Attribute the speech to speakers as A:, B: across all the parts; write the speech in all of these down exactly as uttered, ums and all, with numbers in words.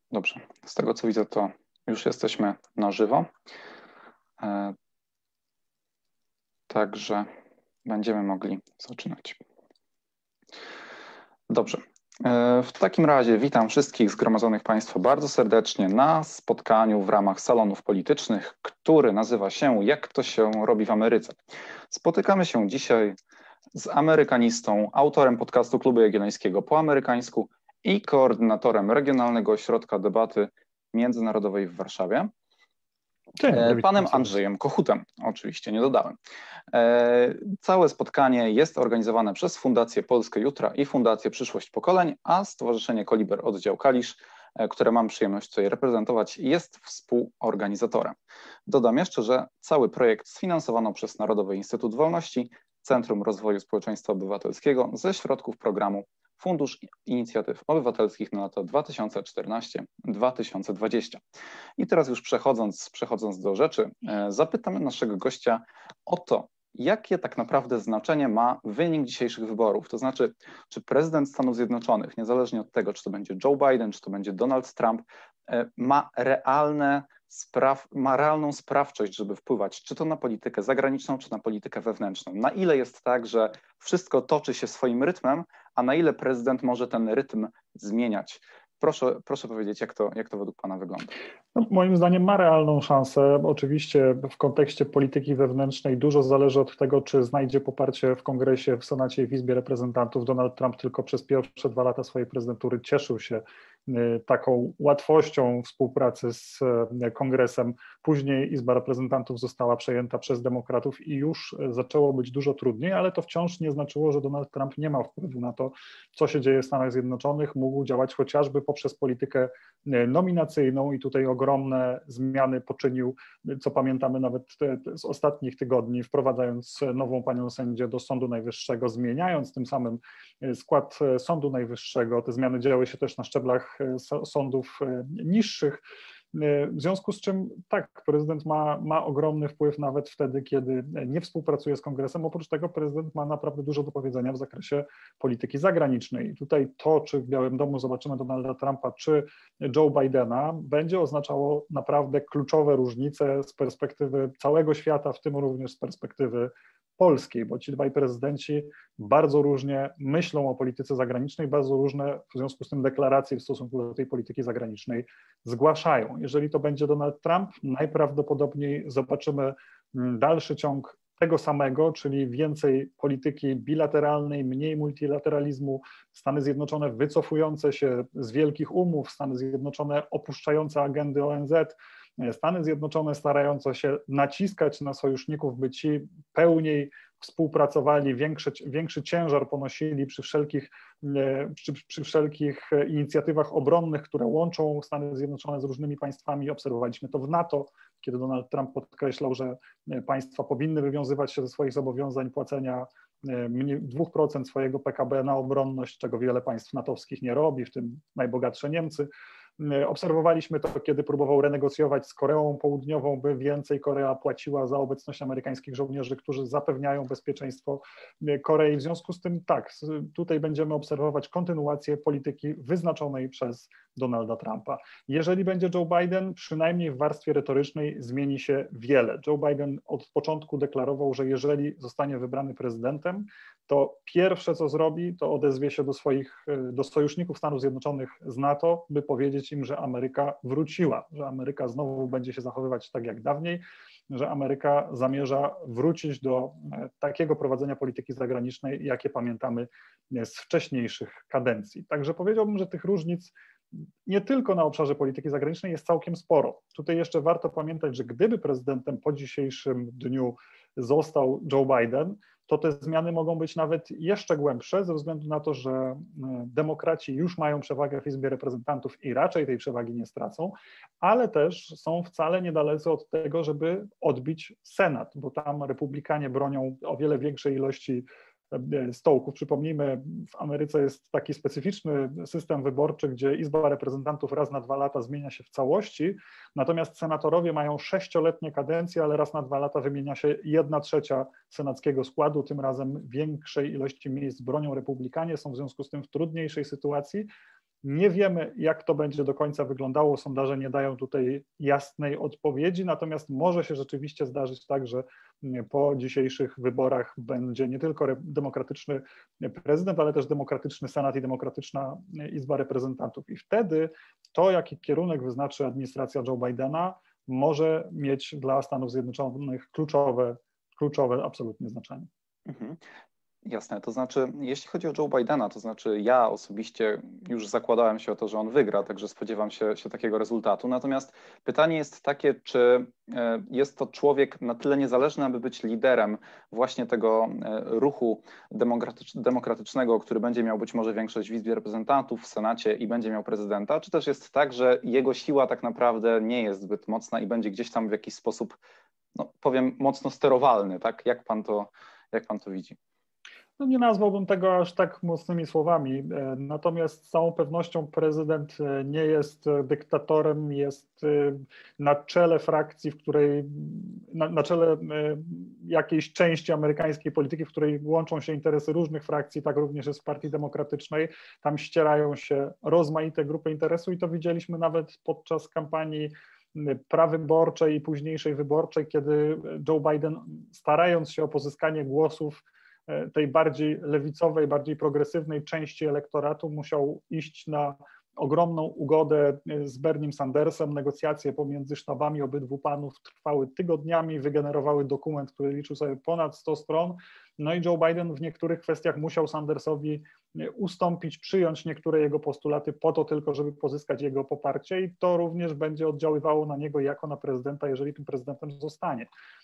A: Dobrze, z tego co widzę, to już jesteśmy na żywo. E, Także będziemy mogli zaczynać. Dobrze. E, W takim razie witam wszystkich zgromadzonych Państwa bardzo serdecznie na spotkaniu w ramach salonów politycznych, który nazywa się Jak to się robi w Ameryce. Spotykamy się dzisiaj z amerykanistą, autorem podcastu Klubu Jagiellońskiego po amerykańsku i koordynatorem Regionalnego Ośrodka Debaty Międzynarodowej w Warszawie,
B: Dzień dobry,
A: panem Andrzejem Kochutem, oczywiście nie dodałem. Całe spotkanie jest organizowane przez Fundację Polskę Jutra i Fundację Przyszłość Pokoleń, a Stowarzyszenie Koliber Oddział Kalisz, które mam przyjemność tutaj reprezentować, jest współorganizatorem. Dodam jeszcze, że cały projekt sfinansowano przez Narodowy Instytut Wolności, Centrum Rozwoju Społeczeństwa Obywatelskiego ze środków programu Fundusz Inicjatyw Obywatelskich na lata dwa tysiące czternaście do dwa tysiące dwudziestego. I teraz już przechodząc, przechodząc do rzeczy, zapytamy naszego gościa o to, jakie tak naprawdę znaczenie ma wynik dzisiejszych wyborów. To znaczy, czy prezydent Stanów Zjednoczonych, niezależnie od tego, czy to będzie Joe Biden, czy to będzie Donald Trump, ma realne Spraw, ma realną sprawczość, żeby wpływać czy to na politykę zagraniczną, czy na politykę wewnętrzną. Na ile jest tak, że wszystko toczy się swoim rytmem, a na ile prezydent może ten rytm zmieniać? Proszę, proszę powiedzieć, jak to, jak to według Pana wygląda?
B: No, moim zdaniem ma realną szansę. Oczywiście w kontekście polityki wewnętrznej dużo zależy od tego, czy znajdzie poparcie w Kongresie, w Senacie i w Izbie Reprezentantów. Donald Trump tylko przez pierwsze dwa lata swojej prezydentury cieszył się taką łatwością współpracy z Kongresem. Później Izba Reprezentantów została przejęta przez demokratów i już zaczęło być dużo trudniej, ale to wciąż nie znaczyło, że Donald Trump nie ma wpływu na to, co się dzieje w Stanach Zjednoczonych. Mógł działać chociażby poprzez politykę nominacyjną i tutaj ogromne zmiany poczynił, co pamiętamy nawet z ostatnich tygodni, wprowadzając nową panią sędzię do Sądu Najwyższego, zmieniając tym samym skład Sądu Najwyższego. Te zmiany działy się też na szczeblach sądów niższych, w związku z czym tak, prezydent ma, ma ogromny wpływ nawet wtedy, kiedy nie współpracuje z Kongresem. Oprócz tego prezydent ma naprawdę dużo do powiedzenia w zakresie polityki zagranicznej. I tutaj to, czy w Białym Domu zobaczymy Donalda Trumpa, czy Joe Bidena, będzie oznaczało naprawdę kluczowe różnice z perspektywy całego świata, w tym również z perspektywy polskiej, bo ci dwaj prezydenci bardzo różnie myślą o polityce zagranicznej, bardzo różne w związku z tym deklaracje w stosunku do tej polityki zagranicznej zgłaszają. Jeżeli to będzie Donald Trump, najprawdopodobniej zobaczymy dalszy ciąg tego samego, czyli więcej polityki bilateralnej, mniej multilateralizmu, Stany Zjednoczone wycofujące się z wielkich umów, Stany Zjednoczone opuszczające agendy O N Z, Stany Zjednoczone starające się naciskać na sojuszników, by ci pełniej współpracowali, większy, większy ciężar ponosili przy wszelkich, przy, przy wszelkich inicjatywach obronnych, które łączą Stany Zjednoczone z różnymi państwami. Obserwowaliśmy to w NATO, kiedy Donald Trump podkreślał, że państwa powinny wywiązywać się ze swoich zobowiązań płacenia dwa procent swojego P K B na obronność, czego wiele państw natowskich nie robi, w tym najbogatsze Niemcy. Obserwowaliśmy to, kiedy próbował renegocjować z Koreą Południową, by więcej Korea płaciła za obecność amerykańskich żołnierzy, którzy zapewniają bezpieczeństwo Korei. W związku z tym tak, tutaj będziemy obserwować kontynuację polityki wyznaczonej przez Donalda Trumpa. Jeżeli będzie Joe Biden, przynajmniej w warstwie retorycznej zmieni się wiele. Joe Biden od początku deklarował, że jeżeli zostanie wybrany prezydentem, to pierwsze, co zrobi, to odezwie się do swoich, do sojuszników Stanów Zjednoczonych z NATO, by powiedzieć im, że Ameryka wróciła, że Ameryka znowu będzie się zachowywać tak jak dawniej, że Ameryka zamierza wrócić do takiego prowadzenia polityki zagranicznej, jakie pamiętamy z wcześniejszych kadencji. Także powiedziałbym, że tych różnic nie tylko na obszarze polityki zagranicznej jest całkiem sporo. Tutaj jeszcze warto pamiętać, że gdyby prezydentem po dzisiejszym dniu został Joe Biden, to te zmiany mogą być nawet jeszcze głębsze ze względu na to, że demokraci już mają przewagę w Izbie Reprezentantów i raczej tej przewagi nie stracą, ale też są wcale niedalece od tego, żeby odbić Senat, bo tam republikanie bronią o wiele większej ilości stołków. Przypomnijmy, w Ameryce jest taki specyficzny system wyborczy, gdzie Izba Reprezentantów raz na dwa lata zmienia się w całości, natomiast senatorowie mają sześcioletnie kadencje, ale raz na dwa lata wymienia się jedna trzecia senackiego składu, tym razem większej ilości miejsc bronią republikanie, są w związku z tym w trudniejszej sytuacji Nie wiemy, jak to będzie do końca wyglądało. Sondaże nie dają tutaj jasnej odpowiedzi, natomiast może się rzeczywiście zdarzyć tak, że po dzisiejszych wyborach będzie nie tylko demokratyczny prezydent, ale też demokratyczny Senat i demokratyczna Izba Reprezentantów. I wtedy to, jaki kierunek wyznaczy administracja Joe Bidena, może mieć dla Stanów Zjednoczonych kluczowe, kluczowe absolutnie znaczenie.
A: Mhm. Jasne, to znaczy, jeśli chodzi o Joe Bidena, to znaczy ja osobiście już zakładałem się o to, że on wygra, także spodziewam się, się takiego rezultatu. Natomiast pytanie jest takie, czy jest to człowiek na tyle niezależny, aby być liderem właśnie tego ruchu demokratycz demokratycznego, który będzie miał być może większość w Izbie Reprezentantów, w Senacie i będzie miał prezydenta, czy też jest tak, że jego siła tak naprawdę nie jest zbyt mocna i będzie gdzieś tam w jakiś sposób, no powiem, mocno sterowalny, tak? Jak pan to, jak pan to widzi?
B: No nie nazwałbym tego aż tak mocnymi słowami, natomiast z całą pewnością prezydent nie jest dyktatorem, jest na czele frakcji, w której, na, na czele jakiejś części amerykańskiej polityki, w której łączą się interesy różnych frakcji, tak również jest w Partii Demokratycznej. Tam ścierają się rozmaite grupy interesu i to widzieliśmy nawet podczas kampanii prawyborczej i późniejszej wyborczej, kiedy Joe Biden, starając się o pozyskanie głosów tej bardziej lewicowej, bardziej progresywnej części elektoratu, musiał iść na ogromną ugodę z Bernim Sandersem. Negocjacje pomiędzy sztabami obydwu panów trwały tygodniami, wygenerowały dokument, który liczył sobie ponad sto stron. No i Joe Biden w niektórych kwestiach musiał Sandersowi ustąpić, przyjąć niektóre jego postulaty po to tylko, żeby pozyskać jego poparcie i to również będzie oddziaływało na niego jako na prezydenta, jeżeli tym prezydentem zostanie.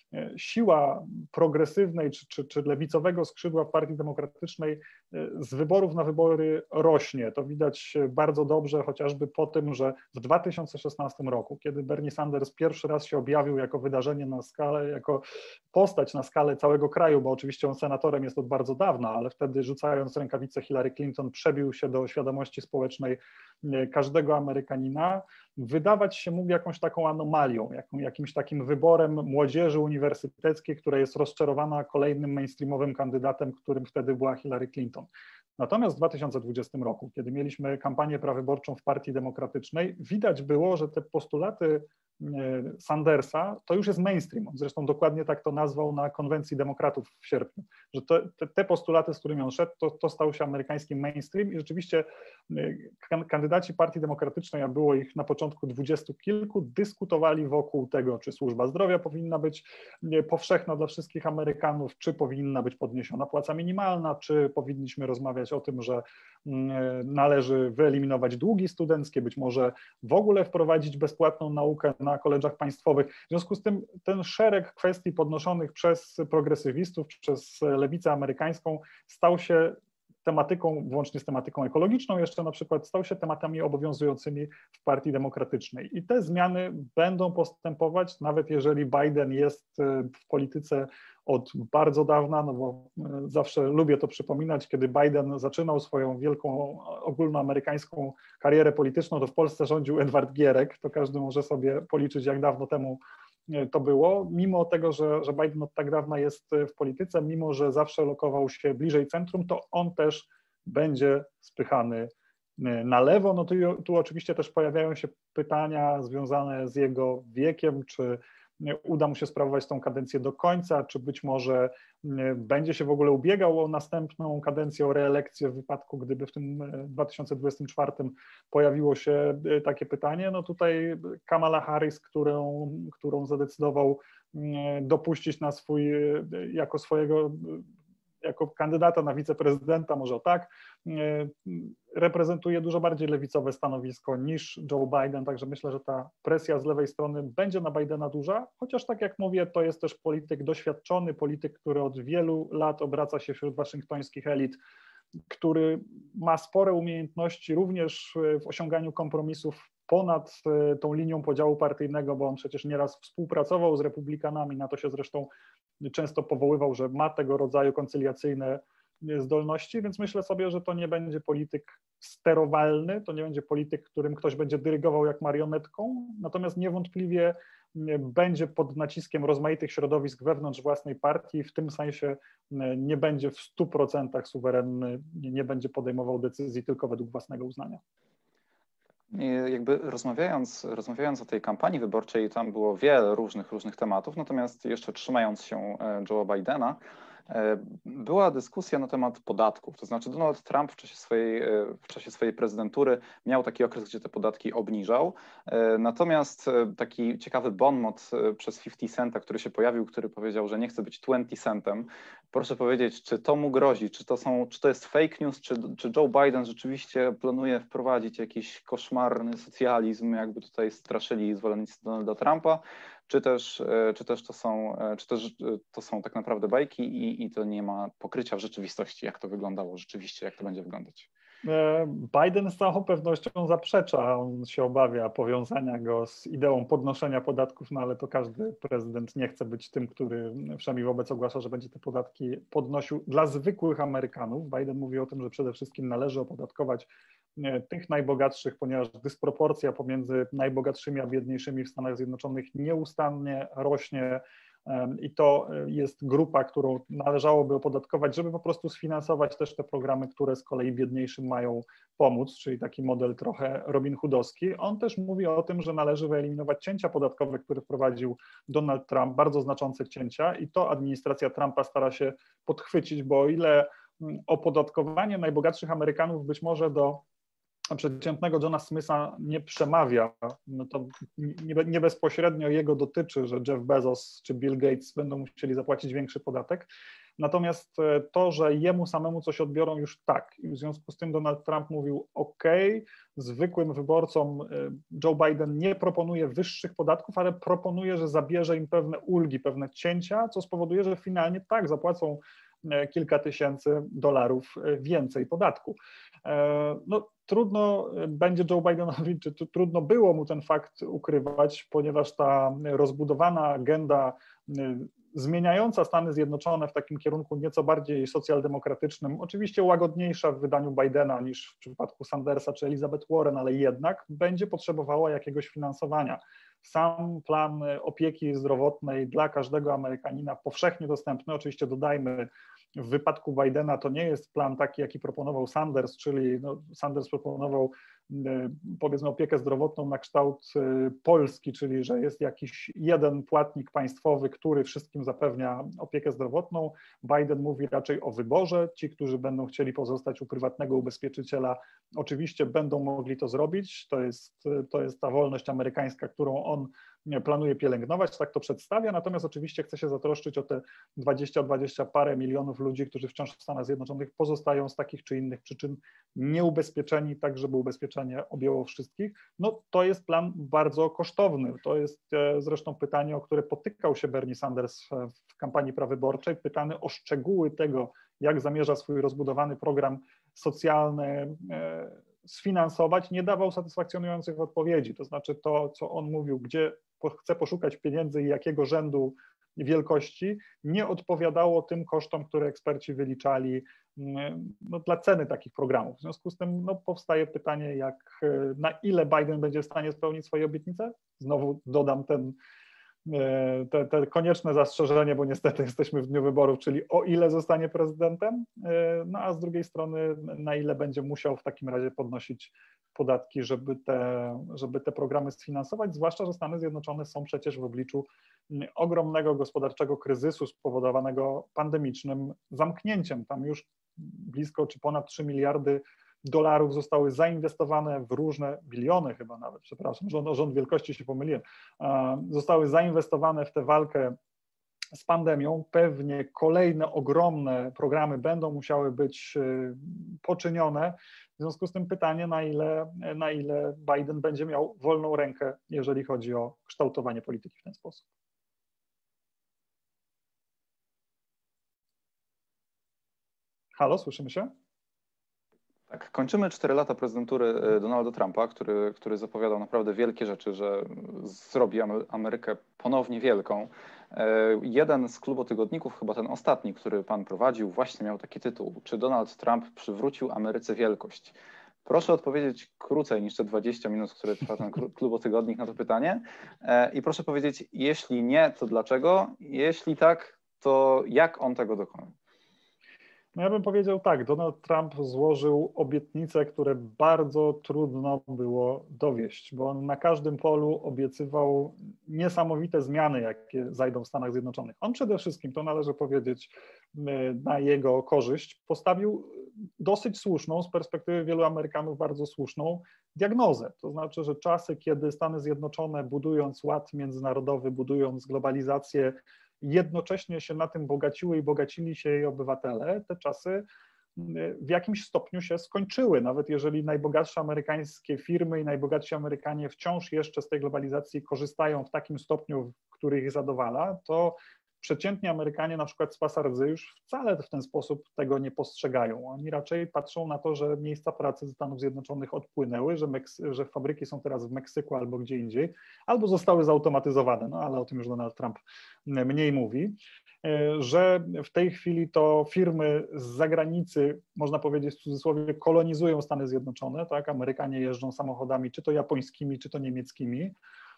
B: Siła progresywnej czy, czy, czy lewicowego skrzydła w Partii Demokratycznej z wyborów na wybory rośnie. To widać bardzo dobrze chociażby po tym, że w dwa tysiące szesnastym roku, kiedy Bernie Sanders pierwszy raz się objawił jako wydarzenie na skalę, jako postać na skalę całego kraju, bo oczywiście on senatorem jest od bardzo dawna, ale wtedy rzucając rękawicę Hillary Clinton przebił się do świadomości społecznej każdego Amerykanina, wydawać się mógł jakąś taką anomalią, jaką, jakimś takim wyborem młodzieży uniwersyteckiej, która jest rozczarowana kolejnym mainstreamowym kandydatem, którym wtedy była Hillary Clinton. Natomiast w dwa tysiące dwudziestym roku, kiedy mieliśmy kampanię prawyborczą w Partii Demokratycznej, widać było, że te postulaty Sandersa to już jest mainstream. On zresztą dokładnie tak to nazwał na konwencji demokratów w sierpniu, że to, te, te postulaty, z którymi on szedł, to, to stał się amerykańskim mainstream i rzeczywiście kandydaci Partii Demokratycznej, a było ich na początku dwudziestu kilku, dyskutowali wokół tego, czy służba zdrowia powinna być powszechna dla wszystkich Amerykanów, czy powinna być podniesiona płaca minimalna, czy powinniśmy rozmawiać o tym, że należy wyeliminować długi studenckie, być może w ogóle wprowadzić bezpłatną naukę na koledżach państwowych. W związku z tym ten szereg kwestii podnoszonych przez progresywistów, przez lewicę amerykańską stał się tematyką, włącznie z tematyką ekologiczną jeszcze na przykład, stał się tematami obowiązującymi w Partii Demokratycznej. I te zmiany będą postępować, nawet jeżeli Biden jest w polityce od bardzo dawna, no bo zawsze lubię to przypominać, kiedy Biden zaczynał swoją wielką ogólnoamerykańską karierę polityczną, to w Polsce rządził Edward Gierek, to każdy może sobie policzyć, jak dawno temu to było, mimo tego, że, że Biden od tak dawna jest w polityce, mimo że zawsze lokował się bliżej centrum, to on też będzie spychany na lewo. No tu, tu oczywiście też pojawiają się pytania związane z jego wiekiem, czy uda mu się sprawować tą kadencję do końca, czy być może będzie się w ogóle ubiegał o następną kadencję, o reelekcję w wypadku, gdyby w tym dwa tysiące dwudziestym czwartym pojawiło się takie pytanie. No tutaj Kamala Harris, którą, którą zadecydował dopuścić na swój, jako swojego, jako kandydata na wiceprezydenta, może o tak, reprezentuje dużo bardziej lewicowe stanowisko niż Joe Biden, także myślę, że ta presja z lewej strony będzie na Bidena duża, chociaż tak jak mówię, to jest też polityk doświadczony, polityk, który od wielu lat obraca się wśród waszyngtońskich elit, który ma spore umiejętności również w osiąganiu kompromisów ponad tą linią podziału partyjnego, bo on przecież nieraz współpracował z republikanami, na to się zresztą często powoływał, że ma tego rodzaju koncyliacyjne zdolności, więc myślę sobie, że to nie będzie polityk sterowalny, to nie będzie polityk, którym ktoś będzie dyrygował jak marionetką, natomiast niewątpliwie będzie pod naciskiem rozmaitych środowisk wewnątrz własnej partii, w tym sensie nie będzie w stu procentach suwerenny, nie będzie podejmował decyzji tylko według własnego uznania.
A: Jakby rozmawiając, rozmawiając o tej kampanii wyborczej, tam było wiele różnych, różnych tematów, natomiast jeszcze trzymając się Joe'a Bidena, była dyskusja na temat podatków, to znaczy Donald Trump w czasie swojej, w czasie swojej prezydentury miał taki okres, gdzie te podatki obniżał, natomiast taki ciekawy bon mot przez fifty centa, który się pojawił, który powiedział, że nie chce być twenty centem, proszę powiedzieć, czy to mu grozi, czy to, są, czy to jest fake news, czy, czy Joe Biden rzeczywiście planuje wprowadzić jakiś koszmarny socjalizm, jakby tutaj straszyli zwolennicy Donalda Trumpa, czy też, czy też, to, są, czy też to są tak naprawdę bajki i, i to nie ma pokrycia w rzeczywistości, jak to wyglądało rzeczywiście, jak to będzie wyglądać.
B: Biden z całą pewnością zaprzecza, on się obawia powiązania go z ideą podnoszenia podatków, no ale to każdy prezydent nie chce być tym, który przynajmniej wobec ogłasza, że będzie te podatki podnosił dla zwykłych Amerykanów. Biden mówi o tym, że przede wszystkim należy opodatkować tych najbogatszych, ponieważ dysproporcja pomiędzy najbogatszymi a biedniejszymi w Stanach Zjednoczonych nieustannie rośnie i to jest grupa, którą należałoby opodatkować, żeby po prostu sfinansować też te programy, które z kolei biedniejszym mają pomóc, czyli taki model trochę Robin Hoodowski. On też mówi o tym, że należy wyeliminować cięcia podatkowe, które wprowadził Donald Trump, bardzo znaczące cięcia i to administracja Trumpa stara się podchwycić, bo o ile opodatkowanie najbogatszych Amerykanów być może do przeciętnego Johna Smitha nie przemawia, no to nie, nie bezpośrednio jego dotyczy, że Jeff Bezos czy Bill Gates będą musieli zapłacić większy podatek. Natomiast to, że jemu samemu coś odbiorą, już tak. I w związku z tym Donald Trump mówił, ok, zwykłym wyborcom Joe Biden nie proponuje wyższych podatków, ale proponuje, że zabierze im pewne ulgi, pewne cięcia, co spowoduje, że finalnie tak zapłacą kilka tysięcy dolarów więcej podatku. No, trudno będzie Joe Bidenowi, czy trudno było mu ten fakt ukrywać, ponieważ ta rozbudowana agenda zmieniająca Stany Zjednoczone w takim kierunku nieco bardziej socjaldemokratycznym, oczywiście łagodniejsza w wydaniu Bidena niż w przypadku Sandersa czy Elizabeth Warren, ale jednak będzie potrzebowała jakiegoś finansowania. Sam plan opieki zdrowotnej dla każdego Amerykanina powszechnie dostępny, oczywiście dodajmy, w wypadku Bidena to nie jest plan taki, jaki proponował Sanders, czyli no, Sanders proponował powiedzmy opiekę zdrowotną na kształt Polski, czyli że jest jakiś jeden płatnik państwowy, który wszystkim zapewnia opiekę zdrowotną. Biden mówi raczej o wyborze. Ci, którzy będą chcieli pozostać u prywatnego ubezpieczyciela, oczywiście będą mogli to zrobić. To jest, to jest ta wolność amerykańska, którą on planuje pielęgnować, tak to przedstawia, natomiast oczywiście chce się zatroszczyć o te dwadzieścia, dwadzieścia parę milionów ludzi, którzy wciąż w Stanach Zjednoczonych pozostają z takich czy innych przyczyn nieubezpieczeni, tak żeby ubezpieczenie objęło wszystkich. No to jest plan bardzo kosztowny. To jest zresztą pytanie, o które potykał się Bernie Sanders w kampanii prawyborczej, pytany o szczegóły tego, jak zamierza swój rozbudowany program socjalny sfinansować, nie dawał satysfakcjonujących odpowiedzi. To znaczy to, co on mówił, gdzie chce poszukać pieniędzy i jakiego rzędu wielkości, nie odpowiadało tym kosztom, które eksperci wyliczali no, dla ceny takich programów. W związku z tym no, powstaje pytanie, jak, na ile Biden będzie w stanie spełnić swoje obietnice. Znowu dodam ten Te, te konieczne zastrzeżenie, bo niestety jesteśmy w dniu wyborów, czyli o ile zostanie prezydentem, no a z drugiej strony na ile będzie musiał w takim razie podnosić podatki, żeby te, żeby te programy sfinansować, zwłaszcza, że Stany Zjednoczone są przecież w obliczu ogromnego gospodarczego kryzysu spowodowanego pandemicznym zamknięciem. Tam już blisko czy ponad trzy miliardy dolarów zostały zainwestowane w różne, biliony chyba nawet, przepraszam, rząd, rząd wielkości się pomyliłem, zostały zainwestowane w tę walkę z pandemią. Pewnie kolejne ogromne programy będą musiały być poczynione. W związku z tym pytanie, na ile, na ile Biden będzie miał wolną rękę, jeżeli chodzi o kształtowanie polityki w ten sposób. Halo, słyszymy się?
A: Tak, kończymy cztery lata prezydentury Donalda Trumpa, który, który zapowiadał naprawdę wielkie rzeczy, że zrobi Amerykę ponownie wielką. Jeden z klubotygodników, chyba ten ostatni, który pan prowadził, właśnie miał taki tytuł: czy Donald Trump przywrócił Ameryce wielkość? Proszę odpowiedzieć krócej niż te dwadzieścia minut, które trwa ten klubotygodnik na to pytanie. I proszę powiedzieć, jeśli nie, to dlaczego? Jeśli tak, to jak on tego dokonał?
B: No ja bym powiedział tak, Donald Trump złożył obietnice, które bardzo trudno było dowieść, bo on na każdym polu obiecywał niesamowite zmiany, jakie zajdą w Stanach Zjednoczonych. On przede wszystkim, to należy powiedzieć na jego korzyść, postawił dosyć słuszną, z perspektywy wielu Amerykanów bardzo słuszną diagnozę. To znaczy, że czasy, kiedy Stany Zjednoczone, budując ład międzynarodowy, budując globalizację, jednocześnie się na tym bogaciły i bogacili się jej obywatele, te czasy w jakimś stopniu się skończyły. Nawet jeżeli najbogatsze amerykańskie firmy i najbogatsi Amerykanie wciąż jeszcze z tej globalizacji korzystają w takim stopniu, który ich zadowala, to przeciętni Amerykanie na przykład z pasa rdzy już wcale w ten sposób tego nie postrzegają. Oni raczej patrzą na to, że miejsca pracy ze Stanów Zjednoczonych odpłynęły, że, Meksy- że fabryki są teraz w Meksyku albo gdzie indziej, albo zostały zautomatyzowane, no ale o tym już Donald Trump mniej mówi, że w tej chwili to firmy z zagranicy, można powiedzieć w cudzysłowie, kolonizują Stany Zjednoczone, tak? Amerykanie jeżdżą samochodami, czy to japońskimi, czy to niemieckimi,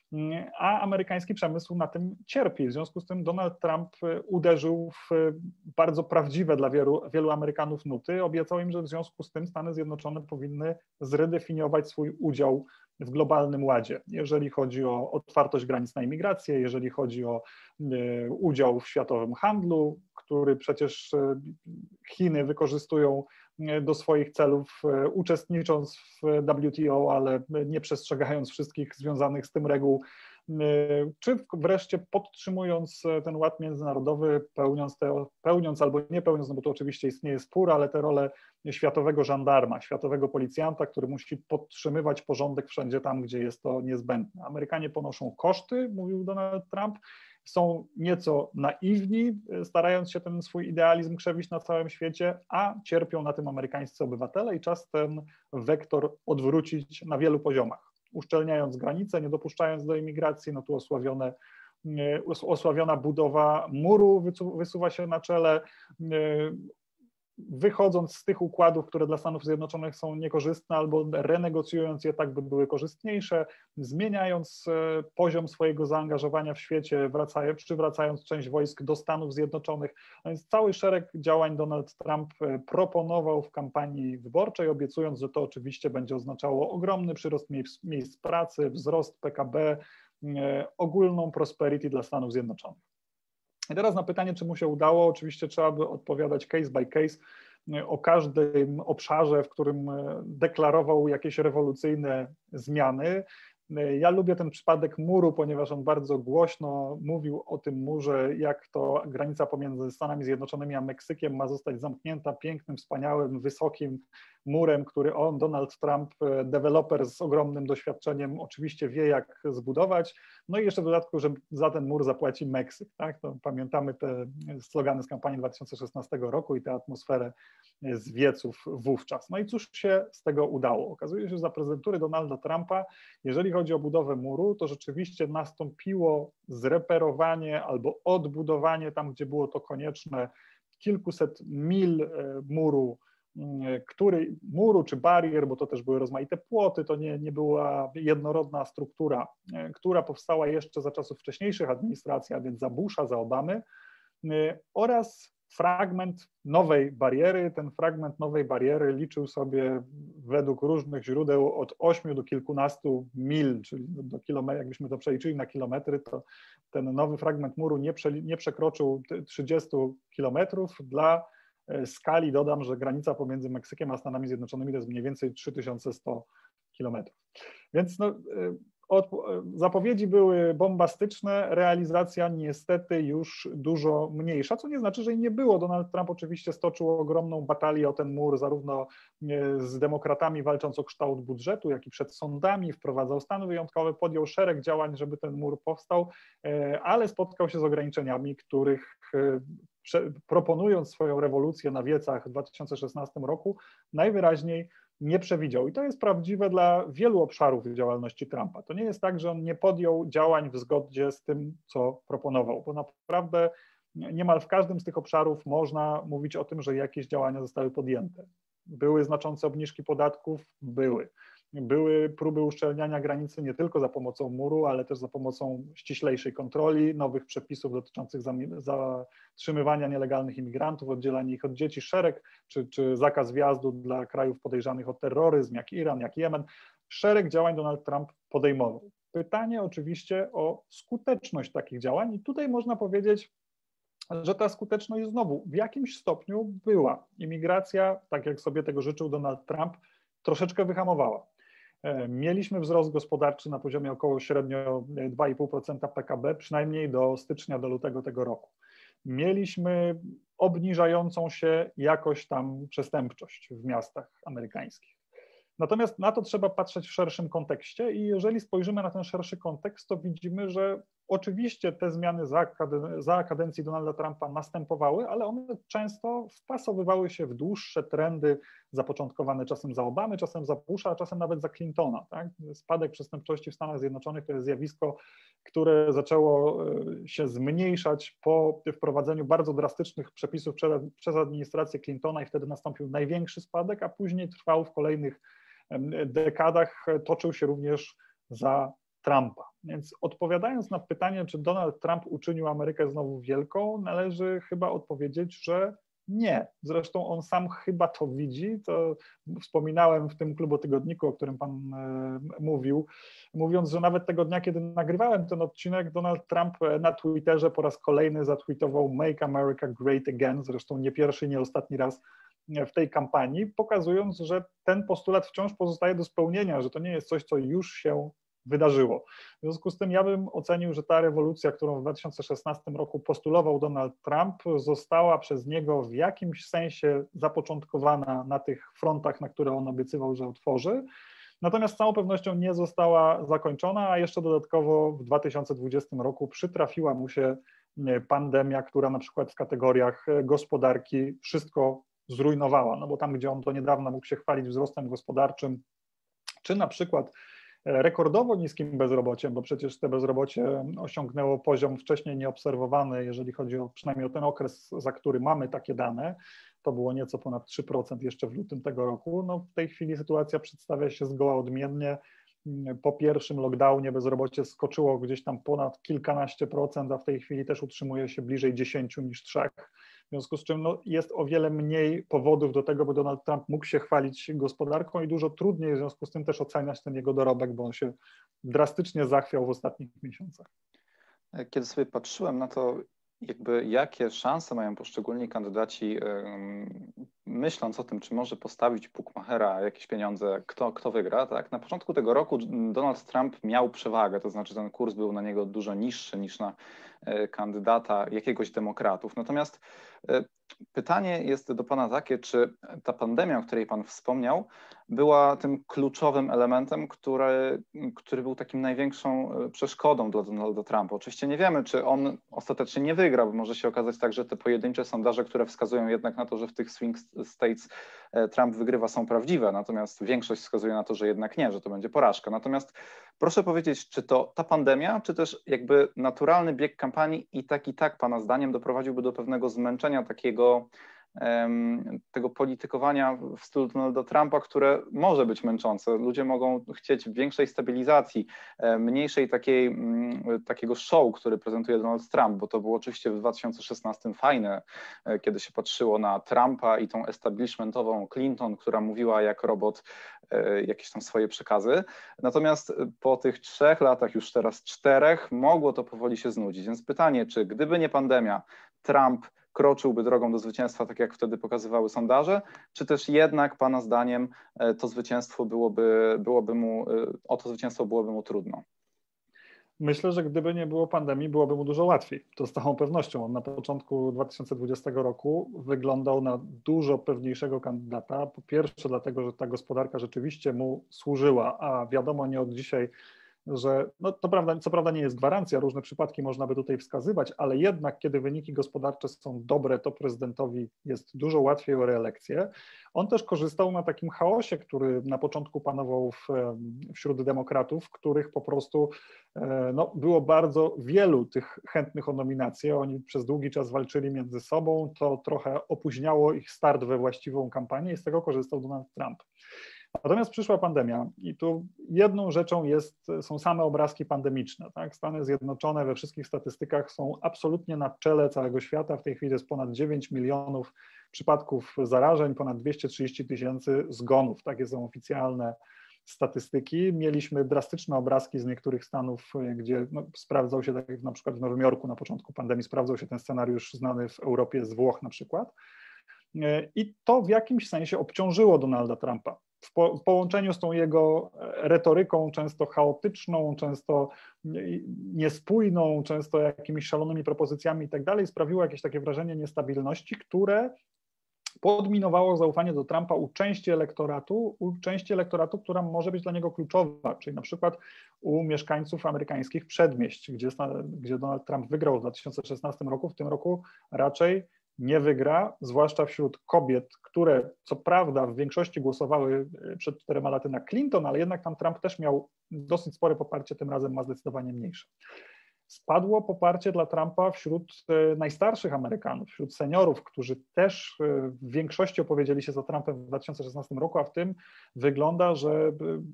B: a amerykański przemysł na tym cierpi. W związku z tym Donald Trump uderzył w bardzo prawdziwe dla wielu, wielu Amerykanów nuty. Obiecał im, że w związku z tym Stany Zjednoczone powinny zredefiniować swój udział w globalnym ładzie, jeżeli chodzi o otwartość granic na imigrację, jeżeli chodzi o e, udział w światowym handlu, który przecież Chiny wykorzystują do swoich celów, uczestnicząc w W T O, ale nie przestrzegając wszystkich związanych z tym reguł, czy wreszcie podtrzymując ten ład międzynarodowy, pełniąc, te, pełniąc albo nie pełniąc, no bo to oczywiście istnieje spór, ale tę rolę światowego żandarma, światowego policjanta, który musi podtrzymywać porządek wszędzie tam, gdzie jest to niezbędne. Amerykanie ponoszą koszty, mówił Donald Trump, są nieco naiwni, starając się ten swój idealizm krzewić na całym świecie, a cierpią na tym amerykańscy obywatele i czas ten wektor odwrócić na wielu poziomach. Uszczelniając granice, nie dopuszczając do imigracji, no tu osławione, osławiona budowa muru wysuwa się na czele, wychodząc z tych układów, które dla Stanów Zjednoczonych są niekorzystne, albo renegocjując je tak, by były korzystniejsze, zmieniając poziom swojego zaangażowania w świecie, wracając, przywracając część wojsk do Stanów Zjednoczonych. A więc cały szereg działań Donald Trump proponował w kampanii wyborczej, obiecując, że to oczywiście będzie oznaczało ogromny przyrost miejsc, miejsc pracy, wzrost P K B, ogólną prosperity dla Stanów Zjednoczonych. I teraz na pytanie, czy mu się udało, oczywiście trzeba by odpowiadać case by case o każdym obszarze, w którym deklarował jakieś rewolucyjne zmiany. Ja lubię ten przypadek muru, ponieważ on bardzo głośno mówił o tym murze, jak to granica pomiędzy Stanami Zjednoczonymi a Meksykiem ma zostać zamknięta pięknym, wspaniałym, wysokim murem, który on, Donald Trump, deweloper z ogromnym doświadczeniem, oczywiście wie, jak zbudować. No i jeszcze w dodatku, że za ten mur zapłaci Meksyk. Tak? To pamiętamy te slogany z kampanii dwa tysiące szesnastego roku i tę atmosferę z wieców wówczas. No i cóż się z tego udało? Okazuje się, że za prezydentury Donalda Trumpa, jeżeli chodzi o budowę muru, to rzeczywiście nastąpiło zreperowanie albo odbudowanie tam, gdzie było to konieczne, kilkuset mil muru, który, muru czy barier, bo to też były rozmaite płoty, to nie, nie była jednorodna struktura, która powstała jeszcze za czasów wcześniejszych administracji, a więc za Busha, za Obamy, oraz fragment nowej bariery. Ten fragment nowej bariery liczył sobie według różnych źródeł od ośmiu do kilkunastu mil, czyli do kilometrów, jakbyśmy to przeliczyli na kilometry, to ten nowy fragment muru nie, prze, nie przekroczył trzydziestu kilometrów. Dla skali dodam, że granica pomiędzy Meksykiem a Stanami Zjednoczonymi to jest mniej więcej trzy tysiące sto kilometrów. Więc no, od, zapowiedzi były bombastyczne, realizacja niestety już dużo mniejsza, co nie znaczy, że jej nie było. Donald Trump oczywiście stoczył ogromną batalię o ten mur, zarówno z demokratami walcząc o kształt budżetu, jak i przed sądami, wprowadzał stany wyjątkowe, podjął szereg działań, żeby ten mur powstał, ale spotkał się z ograniczeniami, których proponując swoją rewolucję na wiecach w dwa tysiące szesnastym roku, najwyraźniej nie przewidział. I to jest prawdziwe dla wielu obszarów działalności Trumpa. To nie jest tak, że on nie podjął działań w zgodzie z tym, co proponował, bo naprawdę niemal w każdym z tych obszarów można mówić o tym, że jakieś działania zostały podjęte. Były znaczące obniżki podatków? Były. Były próby uszczelniania granicy nie tylko za pomocą muru, ale też za pomocą ściślejszej kontroli, nowych przepisów dotyczących zatrzymywania nielegalnych imigrantów, oddzielania ich od dzieci, szereg, czy, czy zakaz wjazdu dla krajów podejrzanych o terroryzm, jak Iran, jak Jemen. Szereg działań Donald Trump podejmował. Pytanie oczywiście o skuteczność takich działań i tutaj można powiedzieć, że ta skuteczność znowu w jakimś stopniu była. Imigracja, tak jak sobie tego życzył Donald Trump, troszeczkę wyhamowała. Mieliśmy wzrost gospodarczy na poziomie około średnio dwa i pół procent P K B, przynajmniej do stycznia, do lutego tego roku. Mieliśmy obniżającą się jakoś tam przestępczość w miastach amerykańskich. Natomiast na to trzeba patrzeć w szerszym kontekście i jeżeli spojrzymy na ten szerszy kontekst, to widzimy, że oczywiście te zmiany za, kaden- za kadencji Donalda Trumpa następowały, ale one często wpasowywały się w dłuższe trendy zapoczątkowane czasem za Obamy, czasem za Busha, a czasem nawet za Clintona. Tak? Spadek przestępczości w Stanach Zjednoczonych to jest zjawisko, które zaczęło się zmniejszać po wprowadzeniu bardzo drastycznych przepisów przez, przez administrację Clintona i wtedy nastąpił największy spadek, a później trwał w kolejnych dekadach, toczył się również za Trumpa. Więc odpowiadając na pytanie, czy Donald Trump uczynił Amerykę znowu wielką, należy chyba odpowiedzieć, że nie. Zresztą on sam chyba to widzi. To wspominałem w tym klubotygodniku, o którym pan e, mówił, mówiąc, że nawet tego dnia, kiedy nagrywałem ten odcinek, Donald Trump na Twitterze po raz kolejny zatweetował Make America Great Again, zresztą nie pierwszy, nie ostatni raz w tej kampanii, pokazując, że ten postulat wciąż pozostaje do spełnienia, że to nie jest coś, co już się wydarzyło. W związku z tym ja bym ocenił, że ta rewolucja, którą w dwa tysiące szesnastym roku postulował Donald Trump, została przez niego w jakimś sensie zapoczątkowana na tych frontach, na które on obiecywał, że otworzy. Natomiast z całą pewnością nie została zakończona, a jeszcze dodatkowo w dwa tysiące dwudziestym roku przytrafiła mu się pandemia, która na przykład w kategoriach gospodarki wszystko zrujnowała, no bo tam, gdzie on do niedawna mógł się chwalić wzrostem gospodarczym, czy na przykład rekordowo niskim bezrobociem, bo przecież te bezrobocie osiągnęło poziom wcześniej nieobserwowany, jeżeli chodzi o przynajmniej o ten okres, za który mamy takie dane, to było nieco ponad trzy procent jeszcze w lutym tego roku. No w tej chwili sytuacja przedstawia się zgoła odmiennie. Po pierwszym lockdownie bezrobocie skoczyło gdzieś tam ponad kilkanaście procent, a w tej chwili też utrzymuje się bliżej dziesięciu niż trzech. W związku z czym no, jest o wiele mniej powodów do tego, by Donald Trump mógł się chwalić gospodarką i dużo trudniej w związku z tym też oceniać ten jego dorobek, bo on się drastycznie zachwiał w ostatnich miesiącach.
A: Kiedy sobie patrzyłem na to, jakby jakie szanse mają poszczególni kandydaci, myśląc o tym, czy może postawić bukmachera jakieś pieniądze, kto, kto wygra, tak? Na początku tego roku Donald Trump miał przewagę, to znaczy ten kurs był na niego dużo niższy niż na kandydata jakiegoś demokratów. Natomiast pytanie jest do pana takie, czy ta pandemia, o której pan wspomniał, była tym kluczowym elementem, który, który był takim największą przeszkodą dla Donalda Trumpa. Oczywiście nie wiemy, czy on ostatecznie nie wygra, bo może się okazać tak, że te pojedyncze sondaże, które wskazują jednak na to, że w tych swing states Trump wygrywa, są prawdziwe, natomiast większość wskazuje na to, że jednak nie, że to będzie porażka. Natomiast proszę powiedzieć, czy to ta pandemia, czy też jakby naturalny bieg kampanii i tak i tak pana zdaniem doprowadziłby do pewnego zmęczenia takiego tego politykowania w stylu Donalda Trumpa, które może być męczące. Ludzie mogą chcieć większej stabilizacji, mniejszej takiej, takiego show, który prezentuje Donald Trump, bo to było oczywiście w dwa tysiące szesnastym fajne, kiedy się patrzyło na Trumpa i tą establishmentową Clinton, która mówiła jak robot jakieś tam swoje przekazy. Natomiast po tych trzech latach, już teraz czterech, mogło to powoli się znudzić. Więc pytanie, czy gdyby nie pandemia, Trump kroczyłby drogą do zwycięstwa, tak jak wtedy pokazywały sondaże, czy też jednak pana zdaniem to zwycięstwo byłoby, byłoby mu, o to zwycięstwo byłoby mu trudno?
B: Myślę, że gdyby nie było pandemii, byłoby mu dużo łatwiej. To z całą pewnością. On na początku dwa tysiące dwudziestego roku wyglądał na dużo pewniejszego kandydata. Po pierwsze dlatego, że ta gospodarka rzeczywiście mu służyła, a wiadomo nie od dzisiaj, że no to prawda, co prawda nie jest gwarancja, różne przypadki można by tutaj wskazywać, ale jednak kiedy wyniki gospodarcze są dobre, to prezydentowi jest dużo łatwiej o reelekcję. On też korzystał na takim chaosie, który na początku panował w, wśród demokratów, których po prostu no, było bardzo wielu tych chętnych o nominację. Oni przez długi czas walczyli między sobą, to trochę opóźniało ich start we właściwą kampanię i z tego korzystał Donald Trump. Natomiast przyszła pandemia i tu jedną rzeczą jest, są same obrazki pandemiczne. Tak? Stany Zjednoczone we wszystkich statystykach są absolutnie na czele całego świata. W tej chwili jest ponad dziewięć milionów przypadków zarażeń, ponad dwieście trzydzieści tysięcy zgonów. Takie są oficjalne statystyki. Mieliśmy drastyczne obrazki z niektórych stanów, gdzie no, sprawdzał się, tak jak na przykład w Nowym Jorku na początku pandemii, sprawdzał się ten scenariusz znany w Europie z Włoch na przykład. I to w jakimś sensie obciążyło Donalda Trumpa. W, po, w połączeniu z tą jego retoryką, często chaotyczną, często niespójną, często jakimiś szalonymi propozycjami i tak dalej, sprawiło jakieś takie wrażenie niestabilności, które podminowało zaufanie do Trumpa u części elektoratu, u części elektoratu, która może być dla niego kluczowa, czyli na przykład u mieszkańców amerykańskich przedmieść, gdzie, gdzie Donald Trump wygrał w dwa tysiące szesnastym roku, w tym roku raczej nie wygra, zwłaszcza wśród kobiet, które co prawda w większości głosowały przed czterema laty na Clinton, ale jednak tam Trump też miał dosyć spore poparcie, tym razem ma zdecydowanie mniejsze. Spadło poparcie dla Trumpa wśród najstarszych Amerykanów, wśród seniorów, którzy też w większości opowiedzieli się za Trumpem w dwa tysiące szesnastym roku, a w tym wygląda, że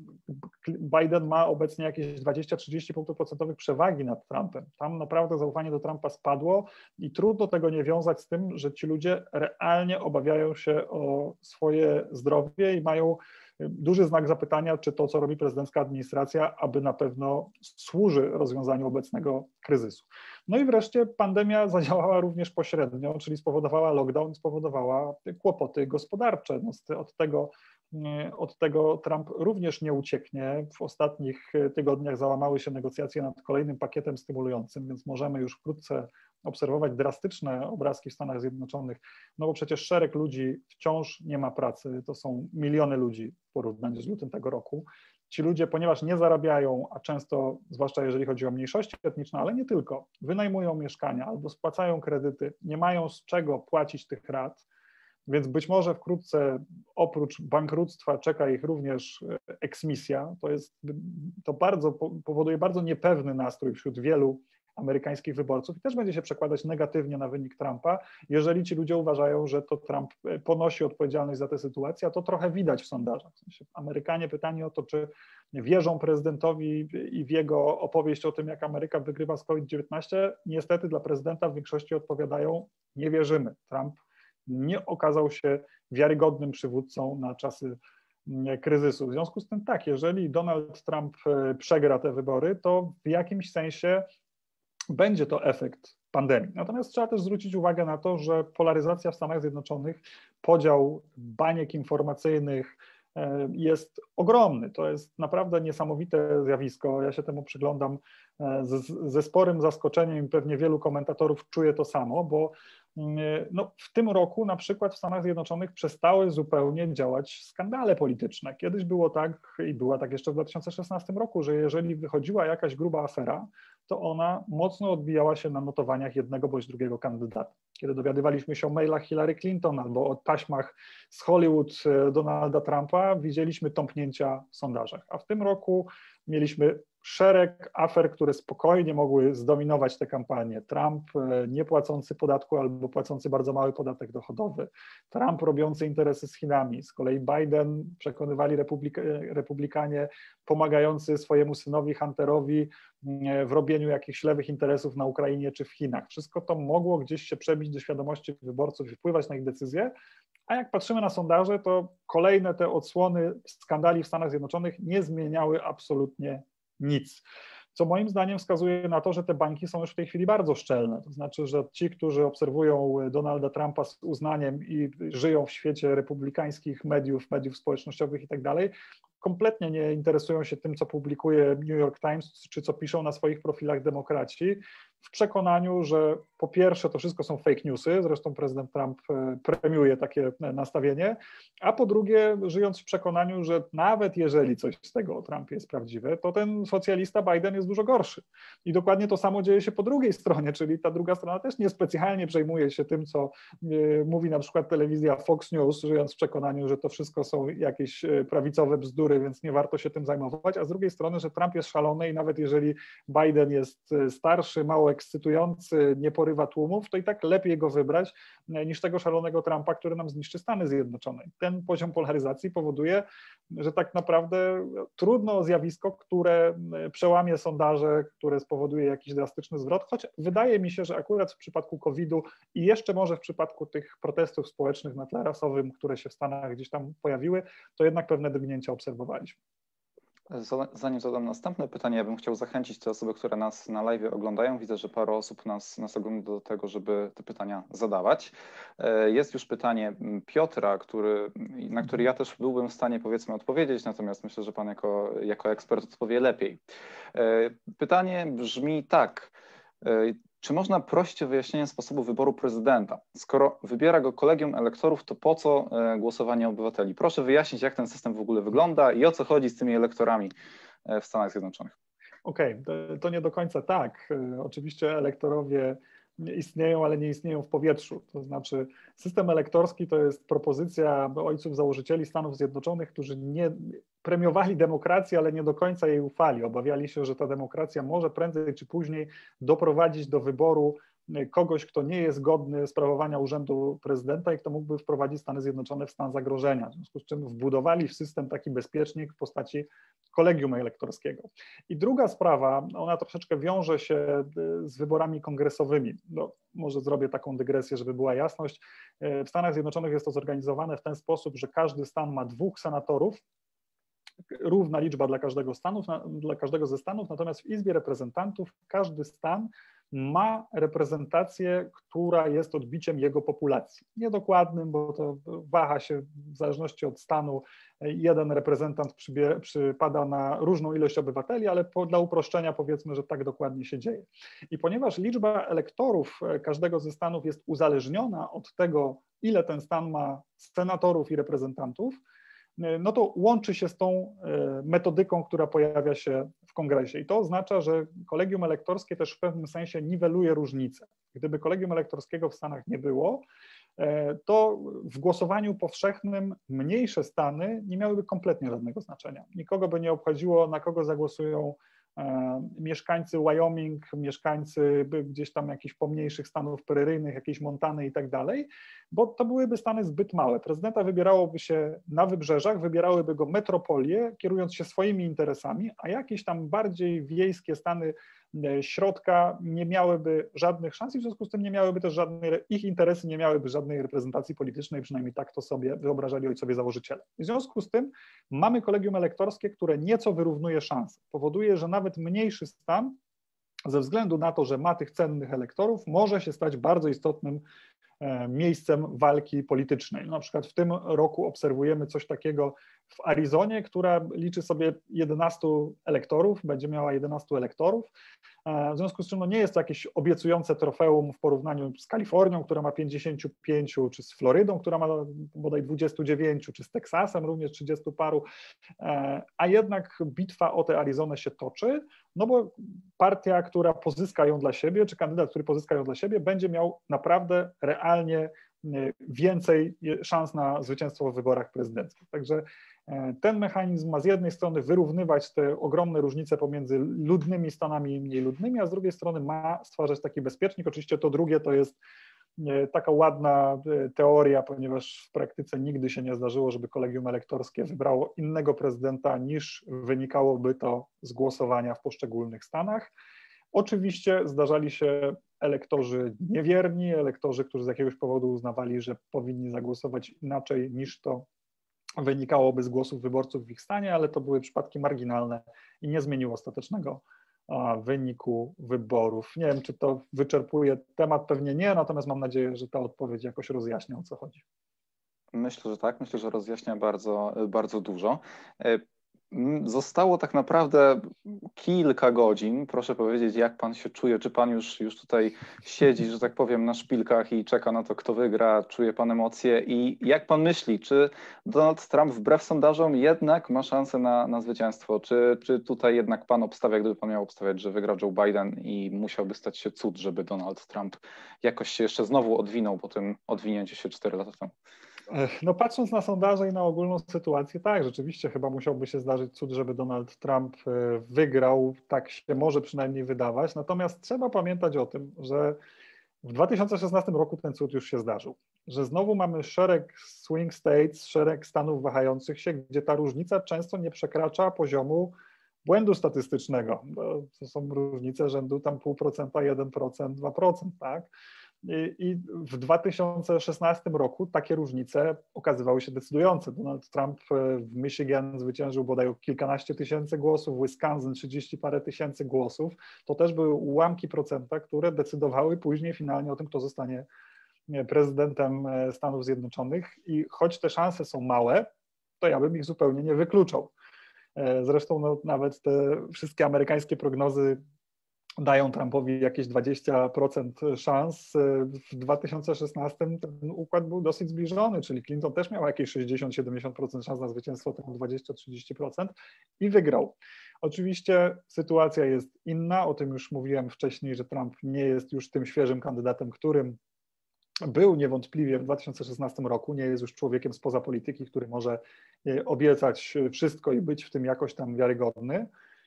B: Biden ma obecnie jakieś dwadzieścia trzydzieści punktów procentowych przewagi nad Trumpem. Tam naprawdę zaufanie do Trumpa spadło i trudno tego nie wiązać z tym, że ci ludzie realnie obawiają się o swoje zdrowie i mają duży znak zapytania, czy to, co robi prezydencka administracja, aby na pewno służy rozwiązaniu obecnego kryzysu. No i wreszcie pandemia zadziałała również pośrednio, czyli spowodowała lockdown, spowodowała kłopoty gospodarcze. No, od tego, od tego Trump również nie ucieknie. W ostatnich tygodniach załamały się negocjacje nad kolejnym pakietem stymulującym, więc możemy już wkrótce obserwować drastyczne obrazki w Stanach Zjednoczonych, no bo przecież szereg ludzi wciąż nie ma pracy, to są miliony ludzi w porównaniu z lutym tego roku. Ci ludzie, ponieważ nie zarabiają, a często, zwłaszcza jeżeli chodzi o mniejszości etniczne, ale nie tylko, wynajmują mieszkania albo spłacają kredyty, nie mają z czego płacić tych rat, więc być może wkrótce oprócz bankructwa czeka ich również eksmisja. To jest, to bardzo powoduje bardzo niepewny nastrój wśród wielu amerykańskich wyborców i też będzie się przekładać negatywnie na wynik Trumpa, jeżeli ci ludzie uważają, że to Trump ponosi odpowiedzialność za tę sytuację, a to trochę widać w sondażach. W sensie Amerykanie pytani o to, czy wierzą prezydentowi i w jego opowieść o tym, jak Ameryka wygrywa z COVID dziewiętnaście, niestety dla prezydenta w większości odpowiadają: nie wierzymy. Trump nie okazał się wiarygodnym przywódcą na czasy kryzysu. W związku z tym tak, jeżeli Donald Trump przegra te wybory, to w jakimś sensie będzie to efekt pandemii. Natomiast trzeba też zwrócić uwagę na to, że polaryzacja w Stanach Zjednoczonych, podział baniek informacyjnych jest ogromny. To jest naprawdę niesamowite zjawisko. Ja się temu przyglądam ze, ze sporym zaskoczeniem i pewnie wielu komentatorów czuje to samo, bo no, w tym roku na przykład w Stanach Zjednoczonych przestały zupełnie działać skandale polityczne. Kiedyś było tak i była tak jeszcze w dwa tysiące szesnastym roku, że jeżeli wychodziła jakaś gruba afera, to ona mocno odbijała się na notowaniach jednego bądź drugiego kandydata. Kiedy dowiadywaliśmy się o mailach Hillary Clinton albo o taśmach z Hollywood Donalda Trumpa, widzieliśmy tąpnięcia w sondażach. A w tym roku mieliśmy szereg afer, które spokojnie mogły zdominować tę kampanię. Trump nie płacący podatku albo płacący bardzo mały podatek dochodowy. Trump robiący interesy z Chinami. Z kolei Biden, przekonywali republik republikanie, pomagający swojemu synowi Hunterowi w robieniu jakichś lewych interesów na Ukrainie czy w Chinach. Wszystko to mogło gdzieś się przebić do świadomości wyborców i wpływać na ich decyzje. A jak patrzymy na sondaże, to kolejne te odsłony skandali w Stanach Zjednoczonych nie zmieniały absolutnie nic. Co moim zdaniem wskazuje na to, że te bańki są już w tej chwili bardzo szczelne. To znaczy, że ci, którzy obserwują Donalda Trumpa z uznaniem i żyją w świecie republikańskich mediów, mediów społecznościowych i tak dalej, kompletnie nie interesują się tym, co publikuje New York Times, czy co piszą na swoich profilach demokraci, w przekonaniu, że po pierwsze to wszystko są fake newsy, zresztą prezydent Trump premiuje takie nastawienie, a po drugie żyjąc w przekonaniu, że nawet jeżeli coś z tego o Trumpie jest prawdziwe, to ten socjalista Biden jest dużo gorszy. I dokładnie to samo dzieje się po drugiej stronie, czyli ta druga strona też niespecjalnie przejmuje się tym, co mówi na przykład telewizja Fox News, żyjąc w przekonaniu, że to wszystko są jakieś prawicowe bzdury, więc nie warto się tym zajmować, a z drugiej strony, że Trump jest szalony i nawet jeżeli Biden jest starszy, mało ekscytujący, nie porywa tłumów, to i tak lepiej go wybrać niż tego szalonego Trumpa, który nam zniszczy Stany Zjednoczone. Ten poziom polaryzacji powoduje, że tak naprawdę trudno o zjawisko, które przełamie sondaże, które spowoduje jakiś drastyczny zwrot, choć wydaje mi się, że akurat w przypadku kowida i jeszcze może w przypadku tych protestów społecznych na tle rasowym, które się w Stanach gdzieś tam pojawiły, to jednak pewne drgnięcia obserwowaliśmy.
A: Zanim zadam następne pytanie, ja bym chciał zachęcić te osoby, które nas na live oglądają. Widzę, że parę osób nas, nas ogląda do tego, żeby te pytania zadawać. Jest już pytanie Piotra, który, na które ja też byłbym w stanie, powiedzmy, odpowiedzieć, natomiast myślę, że pan jako, jako ekspert odpowie lepiej. Pytanie brzmi tak. Czy można prosić o wyjaśnienie sposobu wyboru prezydenta? Skoro wybiera go kolegium elektorów, to po co głosowanie obywateli? Proszę wyjaśnić, jak ten system w ogóle wygląda i o co chodzi z tymi elektorami w Stanach Zjednoczonych.
B: Okej, okay, to, to nie do końca tak. Oczywiście elektorowie istnieją, ale nie istnieją w powietrzu. To znaczy system elektorski to jest propozycja ojców założycieli Stanów Zjednoczonych, którzy nie premiowali demokrację, ale nie do końca jej ufali. Obawiali się, że ta demokracja może prędzej czy później doprowadzić do wyboru kogoś, kto nie jest godny sprawowania urzędu prezydenta i kto mógłby wprowadzić Stany Zjednoczone w stan zagrożenia. W związku z czym wbudowali w system taki bezpiecznik w postaci kolegium elektorskiego. I druga sprawa, ona troszeczkę wiąże się z wyborami kongresowymi. No, może zrobię taką dygresję, żeby była jasność. W Stanach Zjednoczonych jest to zorganizowane w ten sposób, że każdy stan ma dwóch senatorów, równa liczba dla każdego, stanów, dla każdego ze stanów, natomiast w Izbie Reprezentantów każdy stan ma reprezentację, która jest odbiciem jego populacji. Niedokładnym, bo to waha się w zależności od stanu. Jeden reprezentant przybie, przypada na różną ilość obywateli, ale po, dla uproszczenia powiedzmy, że tak dokładnie się dzieje. I ponieważ liczba elektorów każdego ze stanów jest uzależniona od tego, ile ten stan ma senatorów i reprezentantów, no to łączy się z tą metodyką, która pojawia się w kongresie. I to oznacza, że kolegium elektorskie też w pewnym sensie niweluje różnice. Gdyby kolegium elektorskiego w Stanach nie było, to w głosowaniu powszechnym mniejsze stany nie miałyby kompletnie żadnego znaczenia. Nikogo by nie obchodziło, na kogo zagłosują mieszkańcy Wyoming, mieszkańcy gdzieś tam jakichś pomniejszych stanów preryjnych, jakiejś Montany i tak dalej, bo to byłyby stany zbyt małe. Prezydenta wybierałoby się na wybrzeżach, wybierałyby go metropolie, kierując się swoimi interesami, a jakieś tam bardziej wiejskie stany środka nie miałyby żadnych szans i w związku z tym nie miałyby też żadnej, ich interesy nie miałyby żadnej reprezentacji politycznej, przynajmniej tak to sobie wyobrażali ojcowie założyciele. W związku z tym mamy kolegium elektorskie, które nieco wyrównuje szanse. Powoduje, że nawet mniejszy stan, ze względu na to, że ma tych cennych elektorów, może się stać bardzo istotnym miejscem walki politycznej. Na przykład w tym roku obserwujemy coś takiego w Arizonie, która liczy sobie jedenastu elektorów, będzie miała jedenastu elektorów, w związku z czym no nie jest to jakieś obiecujące trofeum w porównaniu z Kalifornią, która ma pięćdziesięciu pięciu, czy z Florydą, która ma bodaj dwudziestu dziewięciu, czy z Teksasem również trzydziestu paru, a jednak bitwa o tę Arizonę się toczy, no bo partia, która pozyska ją dla siebie, czy kandydat, który pozyska ją dla siebie, będzie miał naprawdę realnie więcej szans na zwycięstwo w wyborach prezydenckich. Także ten mechanizm ma z jednej strony wyrównywać te ogromne różnice pomiędzy ludnymi stanami i mniej ludnymi, a z drugiej strony ma stwarzać taki bezpiecznik. Oczywiście to drugie to jest taka ładna teoria, ponieważ w praktyce nigdy się nie zdarzyło, żeby kolegium elektorskie wybrało innego prezydenta, niż wynikałoby to z głosowania w poszczególnych stanach. Oczywiście zdarzali się elektorzy niewierni, elektorzy, którzy z jakiegoś powodu uznawali, że powinni zagłosować inaczej, niż to wynikałoby z głosów wyborców w ich stanie, ale to były przypadki marginalne i nie zmieniło ostatecznego wyniku wyborów. Nie wiem, czy to wyczerpuje temat, pewnie nie, natomiast mam nadzieję, że ta odpowiedź jakoś rozjaśnia, o co chodzi.
A: Myślę, że tak. Myślę, że rozjaśnia bardzo, bardzo dużo. Zostało tak naprawdę kilka godzin. Proszę powiedzieć, jak pan się czuje? Czy pan już, już tutaj siedzi, że tak powiem, na szpilkach i czeka na to, kto wygra? Czuje pan emocje? I jak pan myśli, czy Donald Trump wbrew sondażom jednak ma szansę na, na zwycięstwo? Czy, czy tutaj jednak pan obstawia, gdyby pan miał obstawiać, że wygra Joe Biden i musiałby stać się cud, żeby Donald Trump jakoś się jeszcze znowu odwinął po tym odwinięciu się cztery lata temu?
B: No patrząc na sondaże i na ogólną sytuację, tak, rzeczywiście chyba musiałby się zdarzyć cud, żeby Donald Trump wygrał, tak się może przynajmniej wydawać, natomiast trzeba pamiętać o tym, że w dwa tysiące szesnastym roku ten cud już się zdarzył, że znowu mamy szereg swing states, szereg stanów wahających się, gdzie ta różnica często nie przekracza poziomu błędu statystycznego. To są różnice rzędu tam pół procenta, jeden procent, dwa procent, tak? I w dwa tysiące szesnastym roku takie różnice okazywały się decydujące. Donald Trump w Michigan zwyciężył bodaj o kilkanaście tysięcy głosów, w Wisconsin trzydzieści parę tysięcy głosów. To też były ułamki procenta, które decydowały później finalnie o tym, kto zostanie prezydentem Stanów Zjednoczonych. I choć te szanse są małe, to ja bym ich zupełnie nie wykluczał. Zresztą no, nawet te wszystkie amerykańskie prognozy dają Trumpowi jakieś dwadzieścia procent szans. W dwa tysiące szesnastym ten układ był dosyć zbliżony, czyli Clinton też miał jakieś sześćdziesiąt do siedemdziesięciu procent szans na zwycięstwo, ten dwadzieścia do trzydziestu procent i wygrał. Oczywiście sytuacja jest inna, o tym już mówiłem wcześniej, że Trump nie jest już tym świeżym kandydatem, którym był niewątpliwie w dwa tysiące szesnastym roku, nie jest już człowiekiem spoza polityki, który może obiecać wszystko i być w tym jakoś tam wiarygodny.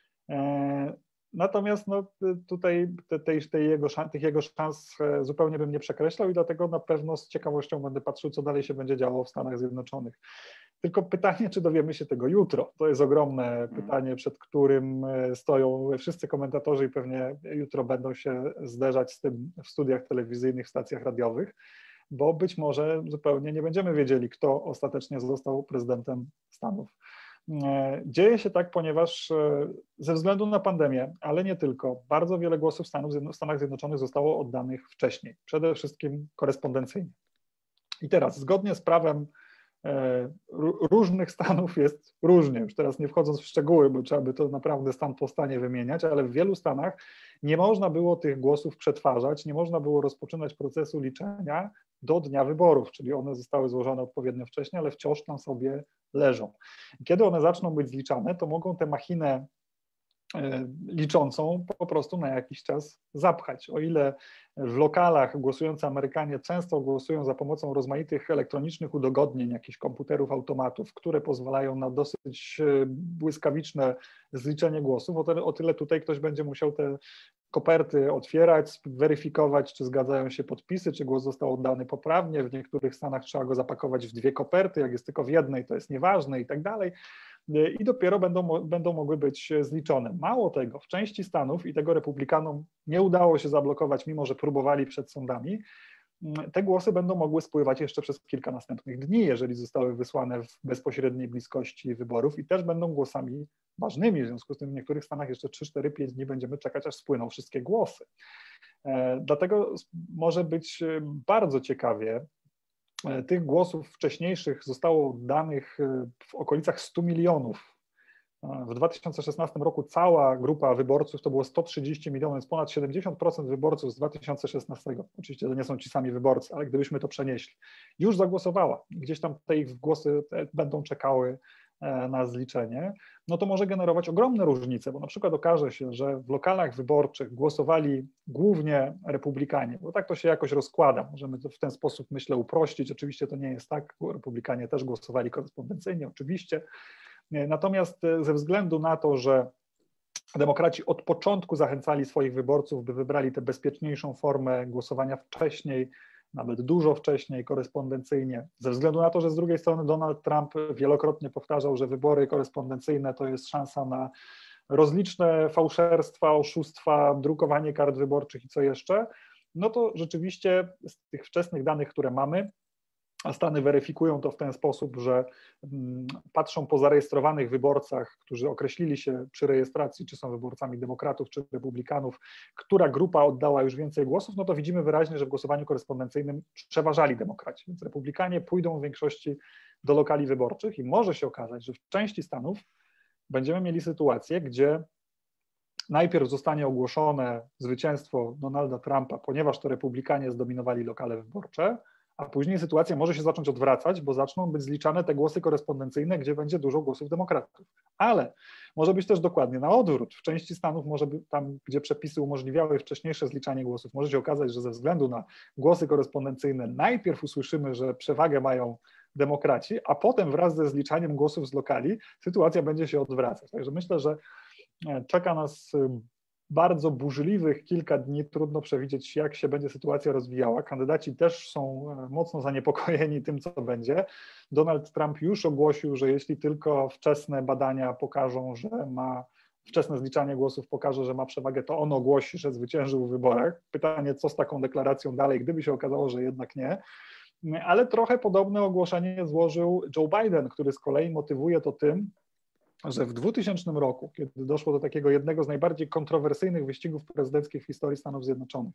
B: Natomiast no, tutaj tej, tej jego, tych jego szans zupełnie bym nie przekreślał i dlatego na pewno z ciekawością będę patrzył, co dalej się będzie działo w Stanach Zjednoczonych. Tylko pytanie, czy dowiemy się tego jutro? To jest ogromne pytanie, przed którym stoją wszyscy komentatorzy i pewnie jutro będą się zderzać z tym w studiach telewizyjnych, w stacjach radiowych, bo być może zupełnie nie będziemy wiedzieli, kto ostatecznie został prezydentem Stanów. Dzieje się tak, ponieważ ze względu na pandemię, ale nie tylko, bardzo wiele głosów w Stanach Zjednoczonych zostało oddanych wcześniej, przede wszystkim korespondencyjnie. I teraz, zgodnie z prawem różnych stanów jest różnie, już teraz nie wchodząc w szczegóły, bo trzeba by to naprawdę stan po stanie wymieniać, ale w wielu stanach nie można było tych głosów przetwarzać, nie można było rozpoczynać procesu liczenia do dnia wyborów, czyli one zostały złożone odpowiednio wcześniej, ale wciąż tam sobie leżą. Kiedy one zaczną być zliczane, to mogą tę machinę liczącą po prostu na jakiś czas zapchać. O ile w lokalach głosujący Amerykanie często głosują za pomocą rozmaitych elektronicznych udogodnień, jakichś komputerów, automatów, które pozwalają na dosyć błyskawiczne zliczenie głosów, o tyle, o tyle tutaj ktoś będzie musiał te koperty otwierać, weryfikować, czy zgadzają się podpisy, czy głos został oddany poprawnie. W niektórych stanach trzeba go zapakować w dwie koperty, jak jest tylko w jednej, to jest nieważne i tak dalej. I dopiero będą, będą mogły być zliczone. Mało tego, w części stanów, i tego republikanom nie udało się zablokować, mimo że próbowali przed sądami, te głosy będą mogły spływać jeszcze przez kilka następnych dni, jeżeli zostały wysłane w bezpośredniej bliskości wyborów i też będą głosami ważnymi. W związku z tym w niektórych stanach jeszcze trzy, cztery, pięć dni będziemy czekać, aż spłyną wszystkie głosy. Dlatego może być bardzo ciekawie. Tych głosów wcześniejszych zostało oddanych w okolicach stu milionów. W dwa tysiące szesnastym roku cała grupa wyborców to było sto trzydzieści milionów, więc ponad siedemdziesiąt procent wyborców z dwa tysiące szesnastego, oczywiście to nie są ci sami wyborcy, ale gdybyśmy to przenieśli, już zagłosowała. Gdzieś tam te ich głosy będą czekały na zliczenie, no to może generować ogromne różnice, bo na przykład okaże się, że w lokalach wyborczych głosowali głównie republikanie, bo tak to się jakoś rozkłada, możemy to w ten sposób, myślę, uprościć, oczywiście to nie jest tak, republikanie też głosowali korespondencyjnie, oczywiście, natomiast ze względu na to, że demokraci od początku zachęcali swoich wyborców, by wybrali tę bezpieczniejszą formę głosowania wcześniej, nawet dużo wcześniej, korespondencyjnie, ze względu na to, że z drugiej strony Donald Trump wielokrotnie powtarzał, że wybory korespondencyjne to jest szansa na rozliczne fałszerstwa, oszustwa, drukowanie kart wyborczych i co jeszcze, no to rzeczywiście z tych wczesnych danych, które mamy, a Stany weryfikują to w ten sposób, że patrzą po zarejestrowanych wyborcach, którzy określili się przy rejestracji, czy są wyborcami demokratów, czy republikanów, która grupa oddała już więcej głosów, no to widzimy wyraźnie, że w głosowaniu korespondencyjnym przeważali demokraci, więc republikanie pójdą w większości do lokali wyborczych i może się okazać, że w części stanów będziemy mieli sytuację, gdzie najpierw zostanie ogłoszone zwycięstwo Donalda Trumpa, ponieważ to republikanie zdominowali lokale wyborcze, a później sytuacja może się zacząć odwracać, bo zaczną być zliczane te głosy korespondencyjne, gdzie będzie dużo głosów demokratów. Ale może być też dokładnie na odwrót. W części stanów, może być tam, gdzie przepisy umożliwiały wcześniejsze zliczanie głosów, może się okazać, że ze względu na głosy korespondencyjne najpierw usłyszymy, że przewagę mają demokraci, a potem wraz ze zliczaniem głosów z lokali sytuacja będzie się odwracać. Także myślę, że czeka nas bardzo burzliwych kilka dni, trudno przewidzieć, jak się będzie sytuacja rozwijała. Kandydaci też są mocno zaniepokojeni tym, co będzie. Donald Trump już ogłosił, że jeśli tylko wczesne badania pokażą, że ma, wczesne zliczanie głosów pokaże, że ma przewagę, to on ogłosi, że zwyciężył w wyborach. Pytanie, co z taką deklaracją dalej, gdyby się okazało, że jednak nie. Ale trochę podobne ogłoszenie złożył Joe Biden, który z kolei motywuje to tym, że w dwutysięcznym roku, kiedy doszło do takiego jednego z najbardziej kontrowersyjnych wyścigów prezydenckich w historii Stanów Zjednoczonych,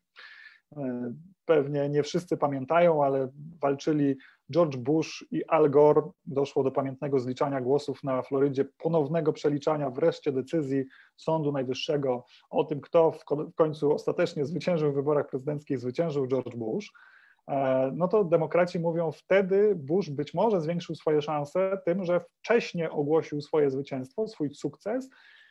B: pewnie nie wszyscy pamiętają, ale walczyli George Bush i Al Gore, doszło do pamiętnego zliczania głosów na Florydzie, ponownego przeliczania wreszcie decyzji Sądu Najwyższego o tym, kto w końcu ostatecznie zwyciężył w wyborach prezydenckich, zwyciężył George Bush. No to demokraci mówią, wtedy Bush być może zwiększył swoje szanse tym, że wcześniej ogłosił swoje zwycięstwo, swój sukces,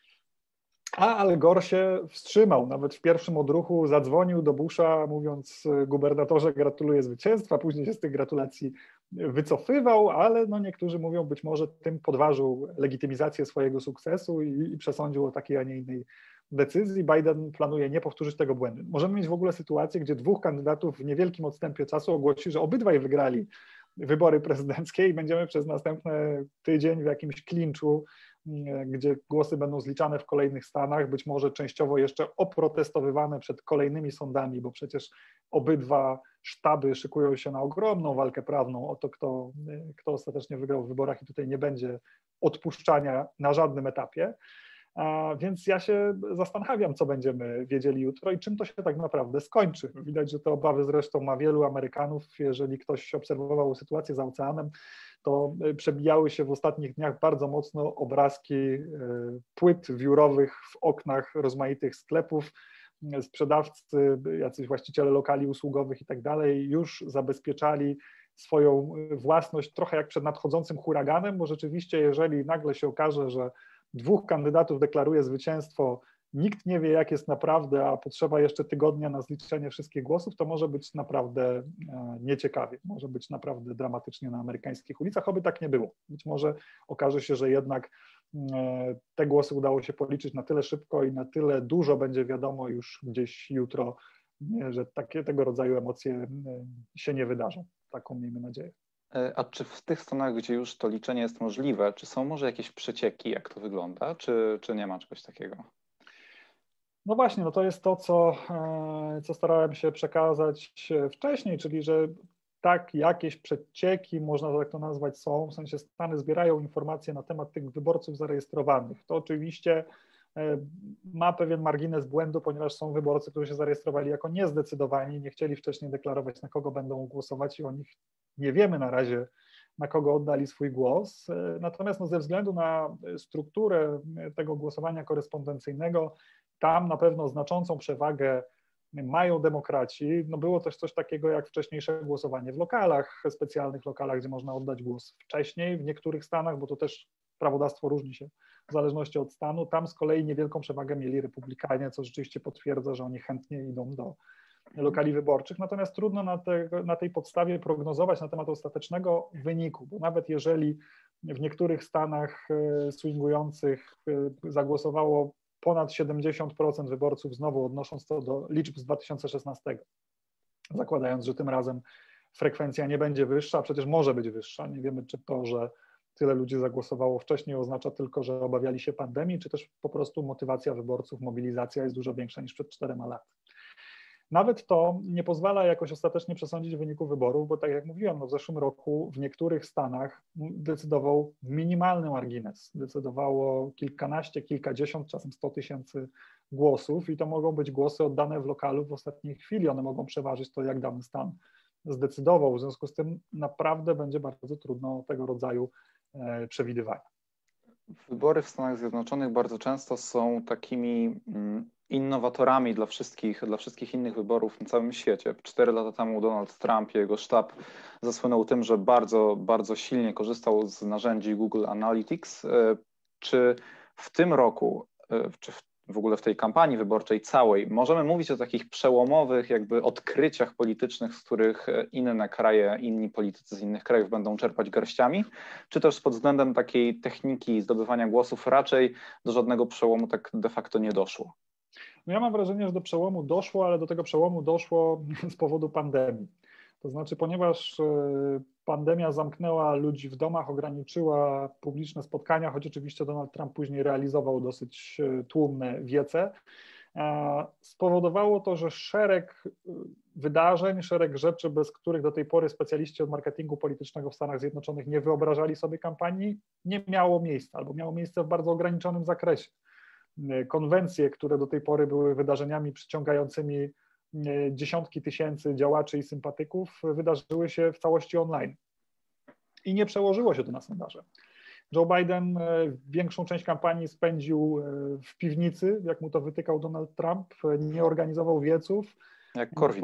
B: a Al Gore się wstrzymał. Nawet w pierwszym odruchu zadzwonił do Busha, mówiąc: gubernatorze, gratuluję zwycięstwa, później się z tych gratulacji wycofywał, ale no niektórzy mówią, być może tym podważył legitymizację swojego sukcesu i, i przesądził o takiej, a nie innej decyzji. Biden planuje nie powtórzyć tego błędu. Możemy mieć w ogóle sytuację, gdzie dwóch kandydatów w niewielkim odstępie czasu ogłosi, że obydwaj wygrali wybory prezydenckie i będziemy przez następny tydzień w jakimś klinczu, gdzie głosy będą zliczane w kolejnych stanach, być może częściowo jeszcze oprotestowywane przed kolejnymi sądami, bo przecież obydwa sztaby szykują się na ogromną walkę prawną o to, kto, kto ostatecznie wygrał w wyborach i tutaj nie będzie odpuszczania na żadnym etapie. A więc ja się zastanawiam, co będziemy wiedzieli jutro i czym to się tak naprawdę skończy. Widać, że te obawy zresztą ma wielu Amerykanów. Jeżeli ktoś obserwował sytuację za oceanem, to przebijały się w ostatnich dniach bardzo mocno obrazki płyt wiórowych w oknach rozmaitych sklepów. Sprzedawcy, jacyś właściciele lokali usługowych i tak dalej już zabezpieczali swoją własność trochę jak przed nadchodzącym huraganem, bo rzeczywiście jeżeli nagle się okaże, że dwóch kandydatów deklaruje zwycięstwo, nikt nie wie, jak jest naprawdę, a potrzeba jeszcze tygodnia na zliczenie wszystkich głosów, to może być naprawdę nieciekawie, może być naprawdę dramatycznie na amerykańskich ulicach, oby tak nie było. Być może okaże się, że jednak te głosy udało się policzyć na tyle szybko i na tyle dużo będzie wiadomo już gdzieś jutro, że takie, tego rodzaju emocje się nie wydarzą. Taką miejmy nadzieję.
A: A czy w tych stanach, gdzie już to liczenie jest możliwe, czy są może jakieś przecieki, jak to wygląda, czy, czy nie ma czegoś takiego?
B: No właśnie, no to jest to, co, co starałem się przekazać wcześniej, czyli że tak, jakieś przecieki, można tak to nazwać, są, w sensie Stany zbierają informacje na temat tych wyborców zarejestrowanych. To oczywiście ma pewien margines błędu, ponieważ są wyborcy, którzy się zarejestrowali jako niezdecydowani, nie chcieli wcześniej deklarować, na kogo będą głosować i o nich nie wiemy na razie, na kogo oddali swój głos. Natomiast no, ze względu na strukturę tego głosowania korespondencyjnego, tam na pewno znaczącą przewagę mają demokraci. No, było też coś takiego jak wcześniejsze głosowanie w lokalach, specjalnych lokalach, gdzie można oddać głos wcześniej w niektórych stanach, bo to też prawodawstwo różni się w zależności od stanu. Tam z kolei niewielką przewagę mieli republikanie, co rzeczywiście potwierdza, że oni chętnie idą do lokali wyborczych. Natomiast trudno na, te, na tej podstawie prognozować na temat ostatecznego wyniku, bo nawet jeżeli w niektórych stanach swingujących zagłosowało ponad siedemdziesiąt procent wyborców, znowu odnosząc to do liczb z dwa tysiące szesnastego, zakładając, że tym razem frekwencja nie będzie wyższa, a przecież może być wyższa. Nie wiemy, czy to, że tyle ludzi zagłosowało wcześniej, oznacza tylko, że obawiali się pandemii, czy też po prostu motywacja wyborców, mobilizacja jest dużo większa niż przed czterema laty. Nawet to nie pozwala jakoś ostatecznie przesądzić wyniku wyborów, bo tak jak mówiłem, no w zeszłym roku w niektórych stanach decydował minimalny margines, decydowało kilkanaście, kilkadziesiąt, czasem sto tysięcy głosów i to mogą być głosy oddane w lokalu w ostatniej chwili, one mogą przeważyć to, jak dany stan zdecydował, w związku z tym naprawdę będzie bardzo trudno tego rodzaju e, przewidywania.
A: Wybory w Stanach Zjednoczonych bardzo często są takimi innowatorami dla wszystkich, dla wszystkich innych wyborów na całym świecie. Cztery lata temu Donald Trump i jego sztab zasłynął tym, że bardzo, bardzo silnie korzystał z narzędzi Google Analytics. Czy w tym roku, czy w, w ogóle w tej kampanii wyborczej całej, możemy mówić o takich przełomowych jakby odkryciach politycznych, z których inne kraje, inni politycy z innych krajów będą czerpać garściami, czy też pod względem takiej techniki zdobywania głosów raczej do żadnego przełomu tak de facto nie doszło?
B: No ja mam wrażenie, że do przełomu doszło, ale do tego przełomu doszło z powodu pandemii. To znaczy, ponieważ pandemia zamknęła ludzi w domach, ograniczyła publiczne spotkania, choć oczywiście Donald Trump później realizował dosyć tłumne wiece, spowodowało to, że szereg wydarzeń, szereg rzeczy, bez których do tej pory specjaliści od marketingu politycznego w Stanach Zjednoczonych nie wyobrażali sobie kampanii, nie miało miejsca albo miało miejsce w bardzo ograniczonym zakresie. Konwencje, które do tej pory były wydarzeniami przyciągającymi dziesiątki tysięcy działaczy i sympatyków, wydarzyły się w całości online. I nie przełożyło się to na sondaże. Joe Biden większą część kampanii spędził w piwnicy, jak mu to wytykał Donald Trump, nie organizował wieców.
A: Jak Korwin.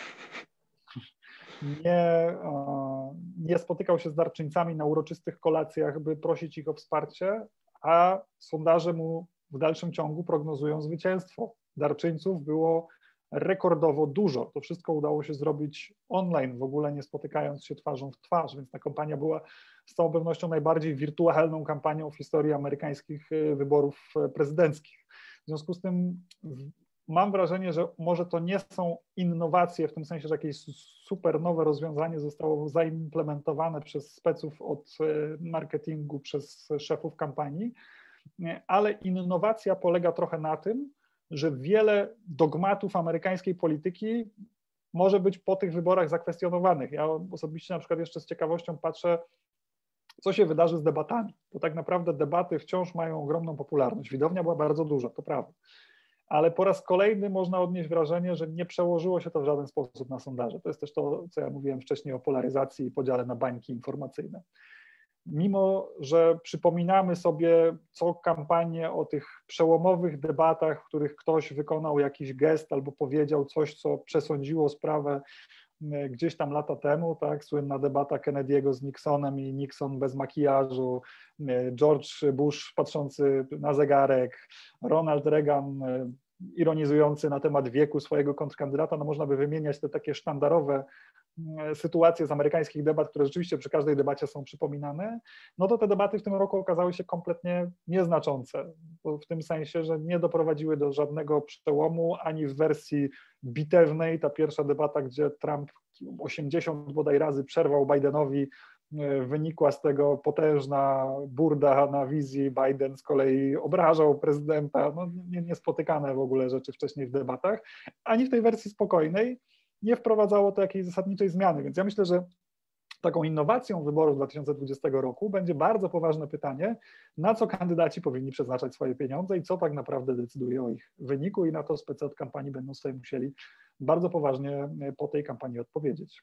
B: Nie, nie spotykał się z darczyńcami na uroczystych kolacjach, by prosić ich o wsparcie, a sondaże mu w dalszym ciągu prognozują zwycięstwo. Darczyńców było rekordowo dużo. To wszystko udało się zrobić online, w ogóle nie spotykając się twarzą w twarz, więc ta kampania była z całą pewnością najbardziej wirtualną kampanią w historii amerykańskich wyborów prezydenckich. W związku z tym mam wrażenie, że może to nie są innowacje w tym sensie, że jakieś super nowe rozwiązanie zostało zaimplementowane przez speców od marketingu, przez szefów kampanii, ale innowacja polega trochę na tym, że wiele dogmatów amerykańskiej polityki może być po tych wyborach zakwestionowanych. Ja osobiście na przykład jeszcze z ciekawością patrzę, co się wydarzy z debatami, bo tak naprawdę debaty wciąż mają ogromną popularność. Widownia była bardzo duża, to prawda, ale po raz kolejny można odnieść wrażenie, że nie przełożyło się to w żaden sposób na sondaże. To jest też to, co ja mówiłem wcześniej o polaryzacji i podziale na bańki informacyjne. Mimo że przypominamy sobie co kampanię o tych przełomowych debatach, w których ktoś wykonał jakiś gest albo powiedział coś, co przesądziło sprawę gdzieś tam lata temu, tak, słynna debata Kennedy'ego z Nixonem i Nixon bez makijażu, George Bush patrzący na zegarek, Ronald Reagan ironizujący na temat wieku swojego kontrkandydata, no można by wymieniać te takie sztandarowe sytuacje z amerykańskich debat, które rzeczywiście przy każdej debacie są przypominane, no to te debaty w tym roku okazały się kompletnie nieznaczące, w tym sensie, że nie doprowadziły do żadnego przełomu, ani w wersji bitewnej, ta pierwsza debata, gdzie Trump osiemdziesiąt bodaj razy przerwał Bidenowi, wynikła z tego potężna burda na wizji, Biden z kolei obrażał prezydenta, no niespotykane w ogóle rzeczy wcześniej w debatach, ani w tej wersji spokojnej nie wprowadzało to jakiejś zasadniczej zmiany, więc ja myślę, że taką innowacją wyborów dwa tysiące dwudziestego roku będzie bardzo poważne pytanie, na co kandydaci powinni przeznaczać swoje pieniądze i co tak naprawdę decyduje o ich wyniku, i na to spece od kampanii będą sobie musieli bardzo poważnie po tej kampanii odpowiedzieć.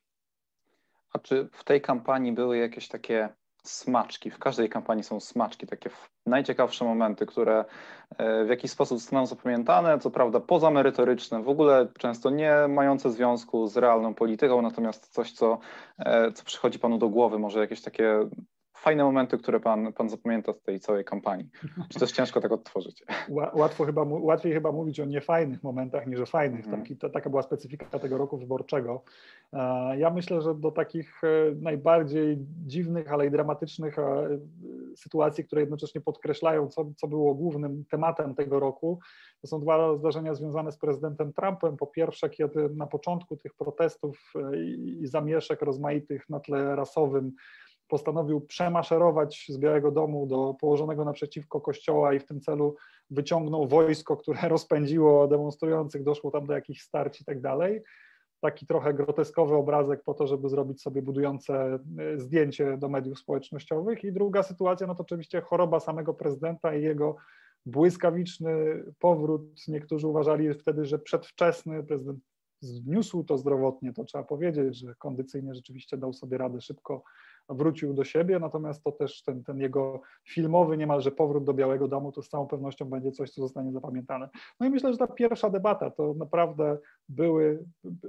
A: A czy w tej kampanii były jakieś takie smaczki? W każdej kampanii są smaczki, takie najciekawsze momenty, które w jakiś sposób zostaną zapamiętane, co prawda pozamerytoryczne, w ogóle często nie mające związku z realną polityką, natomiast coś, co, co przychodzi panu do głowy, może jakieś takie fajne momenty, które pan, pan zapamięta z tej całej kampanii. Czy też ciężko tak odtworzyć?
B: Łatwo chyba, łatwiej chyba mówić o niefajnych momentach niż o fajnych. Mhm. Taki, to, taka była specyfika tego roku wyborczego. Ja myślę, że do takich najbardziej dziwnych, ale i dramatycznych sytuacji, które jednocześnie podkreślają, co, co było głównym tematem tego roku, to są dwa zdarzenia związane z prezydentem Trumpem. Po pierwsze, kiedy na początku tych protestów i, i zamieszek rozmaitych na tle rasowym postanowił przemaszerować z Białego Domu do położonego naprzeciwko kościoła i w tym celu wyciągnął wojsko, które rozpędziło demonstrujących, doszło tam do jakichś starć i tak dalej. Taki trochę groteskowy obrazek po to, żeby zrobić sobie budujące zdjęcie do mediów społecznościowych. I druga sytuacja, no to oczywiście choroba samego prezydenta i jego błyskawiczny powrót. Niektórzy uważali wtedy, że przedwczesny. Prezydent zniósł to zdrowotnie, to trzeba powiedzieć, że kondycyjnie rzeczywiście dał sobie radę, szybko wrócił do siebie, natomiast to też ten, ten jego filmowy niemalże powrót do Białego Domu to z całą pewnością będzie coś, co zostanie zapamiętane. No i myślę, że ta pierwsza debata to naprawdę były,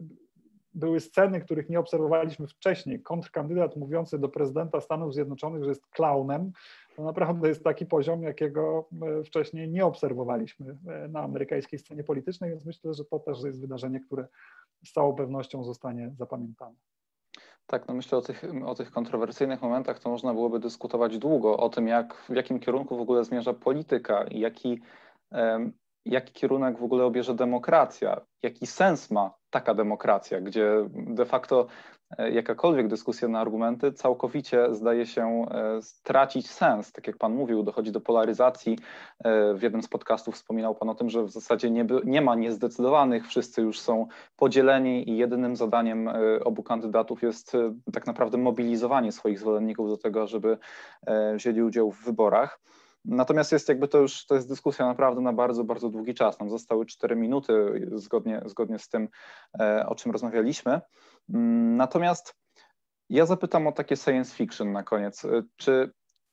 B: były sceny, których nie obserwowaliśmy wcześniej. Kontrkandydat mówiący do prezydenta Stanów Zjednoczonych, że jest klaunem, to naprawdę jest taki poziom, jakiego wcześniej nie obserwowaliśmy na amerykańskiej scenie politycznej, więc myślę, że to też jest wydarzenie, które z całą pewnością zostanie zapamiętane.
A: Tak, no myślę o tych, o tych kontrowersyjnych momentach, to można byłoby dyskutować długo, o tym, jak, w jakim kierunku w ogóle zmierza polityka i jaki, um, jaki kierunek w ogóle obierze demokracja, jaki sens ma taka demokracja, gdzie de facto jakakolwiek dyskusja na argumenty całkowicie zdaje się stracić sens. Tak jak Pan mówił, dochodzi do polaryzacji. W jednym z podcastów wspominał Pan o tym, że w zasadzie nie, by, nie ma niezdecydowanych, wszyscy już są podzieleni i jedynym zadaniem obu kandydatów jest tak naprawdę mobilizowanie swoich zwolenników do tego, żeby wzięli udział w wyborach. Natomiast jest jakby to już, to jest dyskusja naprawdę na bardzo, bardzo długi czas. Nam zostały cztery minuty zgodnie, zgodnie z tym, o czym rozmawialiśmy. Natomiast ja zapytam o takie science fiction na koniec. Czy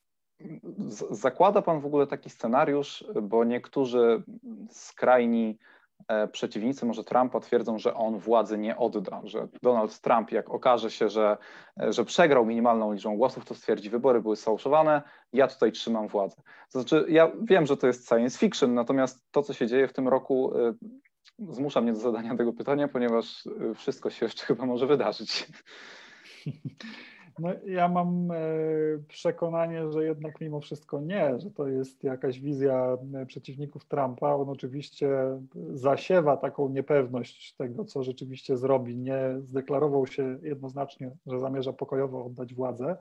A: zakłada Pan w ogóle taki scenariusz, bo niektórzy skrajni przeciwnicy może Trumpa twierdzą, że on władzy nie odda, że Donald Trump, jak okaże się, że, że przegrał minimalną liczbą głosów, to stwierdzi, wybory były sfałszowane, ja tutaj trzymam władzę. To znaczy, ja wiem, że to jest science fiction, natomiast to, co się dzieje w tym roku, zmusza mnie do zadania tego pytania, ponieważ wszystko się jeszcze chyba może wydarzyć.
B: No, ja mam przekonanie, że jednak mimo wszystko nie, że to jest jakaś wizja przeciwników Trumpa. On oczywiście zasiewa taką niepewność tego, co rzeczywiście zrobi. Nie zdeklarował się jednoznacznie, że zamierza pokojowo oddać władzę.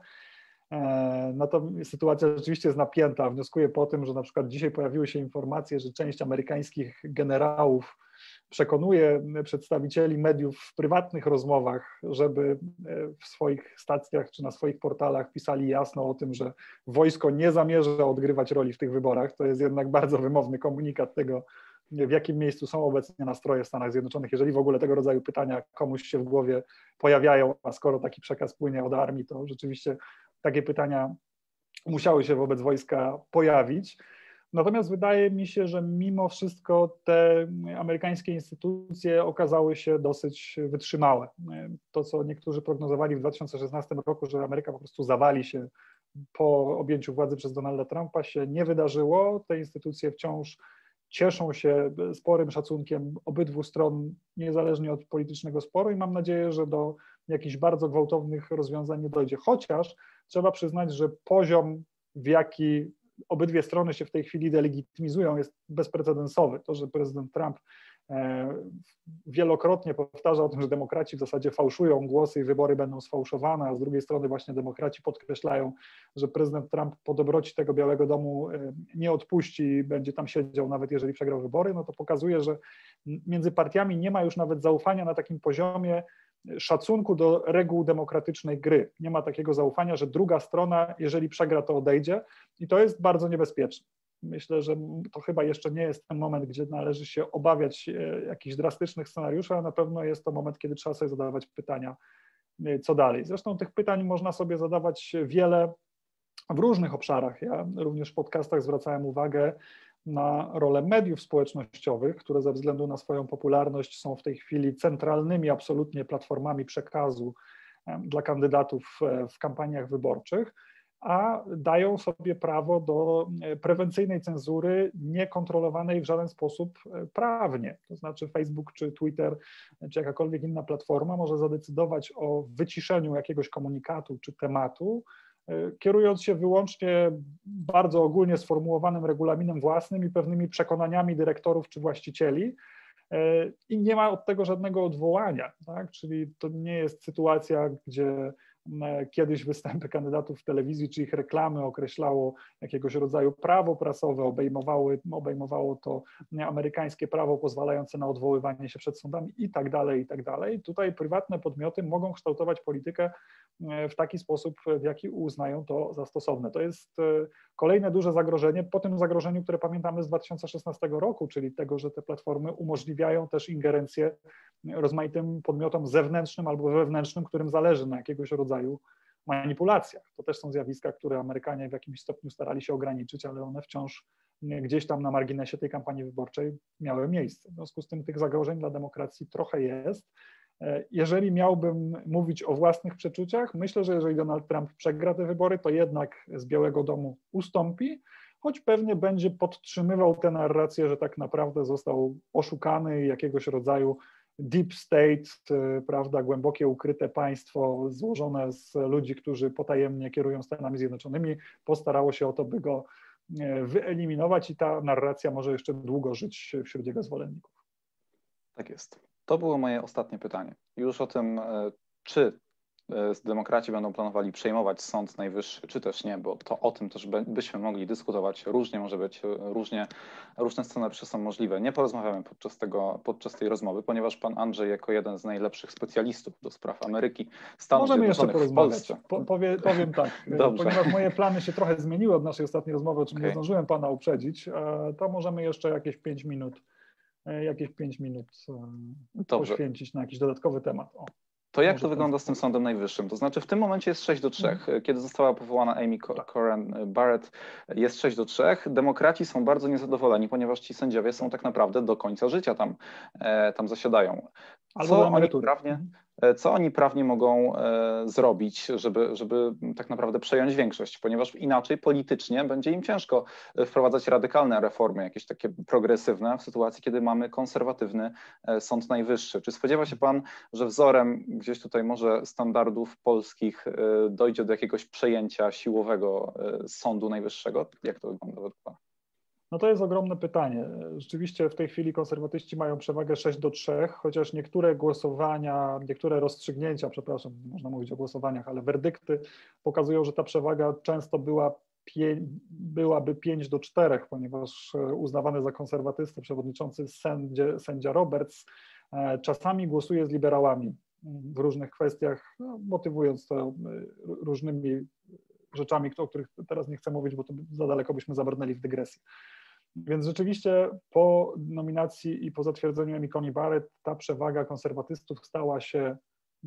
B: No to sytuacja rzeczywiście jest napięta. Wnioskuję po tym, że na przykład dzisiaj pojawiły się informacje, że część amerykańskich generałów przekonuje przedstawicieli mediów w prywatnych rozmowach, żeby w swoich stacjach czy na swoich portalach pisali jasno o tym, że wojsko nie zamierza odgrywać roli w tych wyborach. To jest jednak bardzo wymowny komunikat tego, w jakim miejscu są obecnie nastroje w Stanach Zjednoczonych, jeżeli w ogóle tego rodzaju pytania komuś się w głowie pojawiają, a skoro taki przekaz płynie od armii, to rzeczywiście takie pytania musiały się wobec wojska pojawić. Natomiast wydaje mi się, że mimo wszystko te amerykańskie instytucje okazały się dosyć wytrzymałe. To, co niektórzy prognozowali w dwa tysiące szesnastym roku, że Ameryka po prostu zawali się po objęciu władzy przez Donalda Trumpa, się nie wydarzyło. Te instytucje wciąż cieszą się sporym szacunkiem obydwu stron, niezależnie od politycznego sporu, i mam nadzieję, że do jakichś bardzo gwałtownych rozwiązań nie dojdzie. Chociaż trzeba przyznać, że poziom, w jaki obydwie strony się w tej chwili delegitymizują, jest bezprecedensowy. To, że prezydent Trump wielokrotnie powtarza o tym, że demokraci w zasadzie fałszują głosy i wybory będą sfałszowane, a z drugiej strony właśnie demokraci podkreślają, że prezydent Trump po dobroci tego Białego Domu nie odpuści i będzie tam siedział, nawet jeżeli przegrał wybory, no to pokazuje, że między partiami nie ma już nawet zaufania na takim poziomie szacunku do reguł demokratycznej gry. Nie ma takiego zaufania, że druga strona, jeżeli przegra, to odejdzie, i to jest bardzo niebezpieczne. Myślę, że to chyba jeszcze nie jest ten moment, gdzie należy się obawiać jakichś drastycznych scenariuszy, ale na pewno jest to moment, kiedy trzeba sobie zadawać pytania, co dalej. Zresztą tych pytań można sobie zadawać wiele w różnych obszarach. Ja również w podcastach zwracałem uwagę na rolę mediów społecznościowych, które ze względu na swoją popularność są w tej chwili centralnymi absolutnie platformami przekazu dla kandydatów w kampaniach wyborczych, a dają sobie prawo do prewencyjnej cenzury niekontrolowanej w żaden sposób prawnie. To znaczy Facebook czy Twitter czy jakakolwiek inna platforma może zadecydować o wyciszeniu jakiegoś komunikatu czy tematu, kierując się wyłącznie bardzo ogólnie sformułowanym regulaminem własnym i pewnymi przekonaniami dyrektorów czy właścicieli, i nie ma od tego żadnego odwołania, tak? Czyli to nie jest sytuacja, gdzie kiedyś występy kandydatów w telewizji czy ich reklamy określało jakiegoś rodzaju prawo prasowe, obejmowały, obejmowało to amerykańskie prawo pozwalające na odwoływanie się przed sądami i tak dalej, i tak dalej. Tutaj prywatne podmioty mogą kształtować politykę w taki sposób, w jaki uznają to za stosowne. To jest kolejne duże zagrożenie po tym zagrożeniu, które pamiętamy z dwa tysiące szesnastego roku, czyli tego, że te platformy umożliwiają też ingerencję rozmaitym podmiotom zewnętrznym albo wewnętrznym, którym zależy na jakiegoś rodzaju manipulacjach. To też są zjawiska, które Amerykanie w jakimś stopniu starali się ograniczyć, ale one wciąż gdzieś tam na marginesie tej kampanii wyborczej miały miejsce. W związku z tym tych zagrożeń dla demokracji trochę jest. Jeżeli miałbym mówić o własnych przeczuciach, myślę, że jeżeli Donald Trump przegra te wybory, to jednak z Białego Domu ustąpi, choć pewnie będzie podtrzymywał tę narrację, że tak naprawdę został oszukany, jakiegoś rodzaju deep state, prawda, głębokie ukryte państwo złożone z ludzi, którzy potajemnie kierują Stanami Zjednoczonymi, postarało się o to, by go wyeliminować i ta narracja może jeszcze długo żyć wśród jego zwolenników.
A: Tak jest. To było moje ostatnie pytanie. Już o tym, czy demokraci będą planowali przejmować Sąd Najwyższy, czy też nie, bo to o tym też byśmy mogli dyskutować. Różnie może być, różnie, różne scenariusze są możliwe. Nie porozmawiamy podczas, tego, podczas tej rozmowy, ponieważ pan Andrzej jako jeden z najlepszych specjalistów do spraw Ameryki Stanów
B: Możemy jeszcze porozmawiać.
A: w Polsce.
B: Po, powie, powiem tak,
A: Dobrze. Ponieważ
B: moje plany się trochę zmieniły od naszej ostatniej rozmowy, o czym
A: okay.
B: nie zdążyłem pana uprzedzić, to możemy jeszcze jakieś pięć minut, jakieś pięć minut Dobrze. poświęcić na jakiś dodatkowy temat. O.
A: To jak to wygląda z tym Sądem Najwyższym? To znaczy w tym momencie jest sześć do trzech. Kiedy została powołana Amy Coney Barrett, jest sześć do trzech. Demokraci są bardzo niezadowoleni, ponieważ ci sędziowie są tak naprawdę do końca życia tam, tam zasiadają. Co oni prawnie, co oni prawnie mogą e, zrobić, żeby, żeby tak naprawdę przejąć większość, ponieważ inaczej politycznie będzie im ciężko wprowadzać radykalne reformy, jakieś takie progresywne w sytuacji, kiedy mamy konserwatywny e, Sąd Najwyższy. Czy spodziewa się pan, że wzorem gdzieś tutaj może standardów polskich e, dojdzie do jakiegoś przejęcia siłowego e, Sądu Najwyższego? Jak to wygląda według pana?
B: No to jest ogromne pytanie. Rzeczywiście w tej chwili konserwatyści mają przewagę sześć do trzech, chociaż niektóre głosowania, niektóre rozstrzygnięcia, przepraszam, można mówić o głosowaniach, ale werdykty pokazują, że ta przewaga często była byłaby pięć do czterech, ponieważ uznawany za konserwatystę przewodniczący sędzia, sędzia Roberts czasami głosuje z liberałami w różnych kwestiach, no, motywując to różnymi rzeczami, o których teraz nie chcę mówić, bo to za daleko byśmy zabrnęli w dygresję. Więc rzeczywiście po nominacji i po zatwierdzeniu Amy Coney Barrett ta przewaga konserwatystów stała się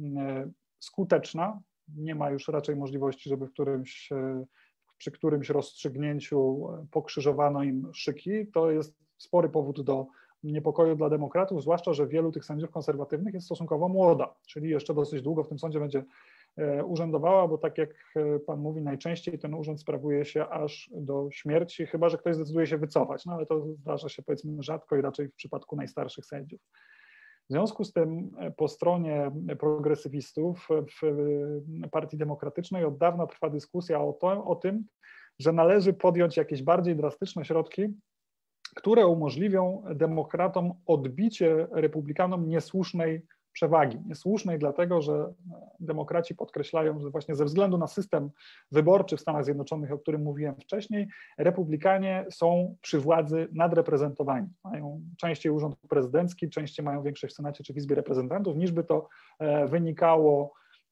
B: skuteczna. Nie ma już raczej możliwości, żeby w którymś, przy którymś rozstrzygnięciu pokrzyżowano im szyki. To jest spory powód do niepokoju dla demokratów, zwłaszcza, że wielu tych sędziów konserwatywnych jest stosunkowo młoda, czyli jeszcze dosyć długo w tym sądzie będzie urzędowała, bo tak jak pan mówi, najczęściej ten urząd sprawuje się aż do śmierci, chyba że ktoś zdecyduje się wycofać, no ale to zdarza się powiedzmy rzadko i raczej w przypadku najstarszych sędziów. W związku z tym po stronie progresywistów w Partii Demokratycznej od dawna trwa dyskusja o, to, o tym, że należy podjąć jakieś bardziej drastyczne środki, które umożliwią demokratom odbicie republikanom niesłusznej przewagi. Niesłusznej dlatego, że demokraci podkreślają, że właśnie ze względu na system wyborczy w Stanach Zjednoczonych, o którym mówiłem wcześniej, republikanie są przy władzy nadreprezentowani. Mają częściej urząd prezydencki, częściej mają większość w Senacie czy w Izbie Reprezentantów, niż by to wynikało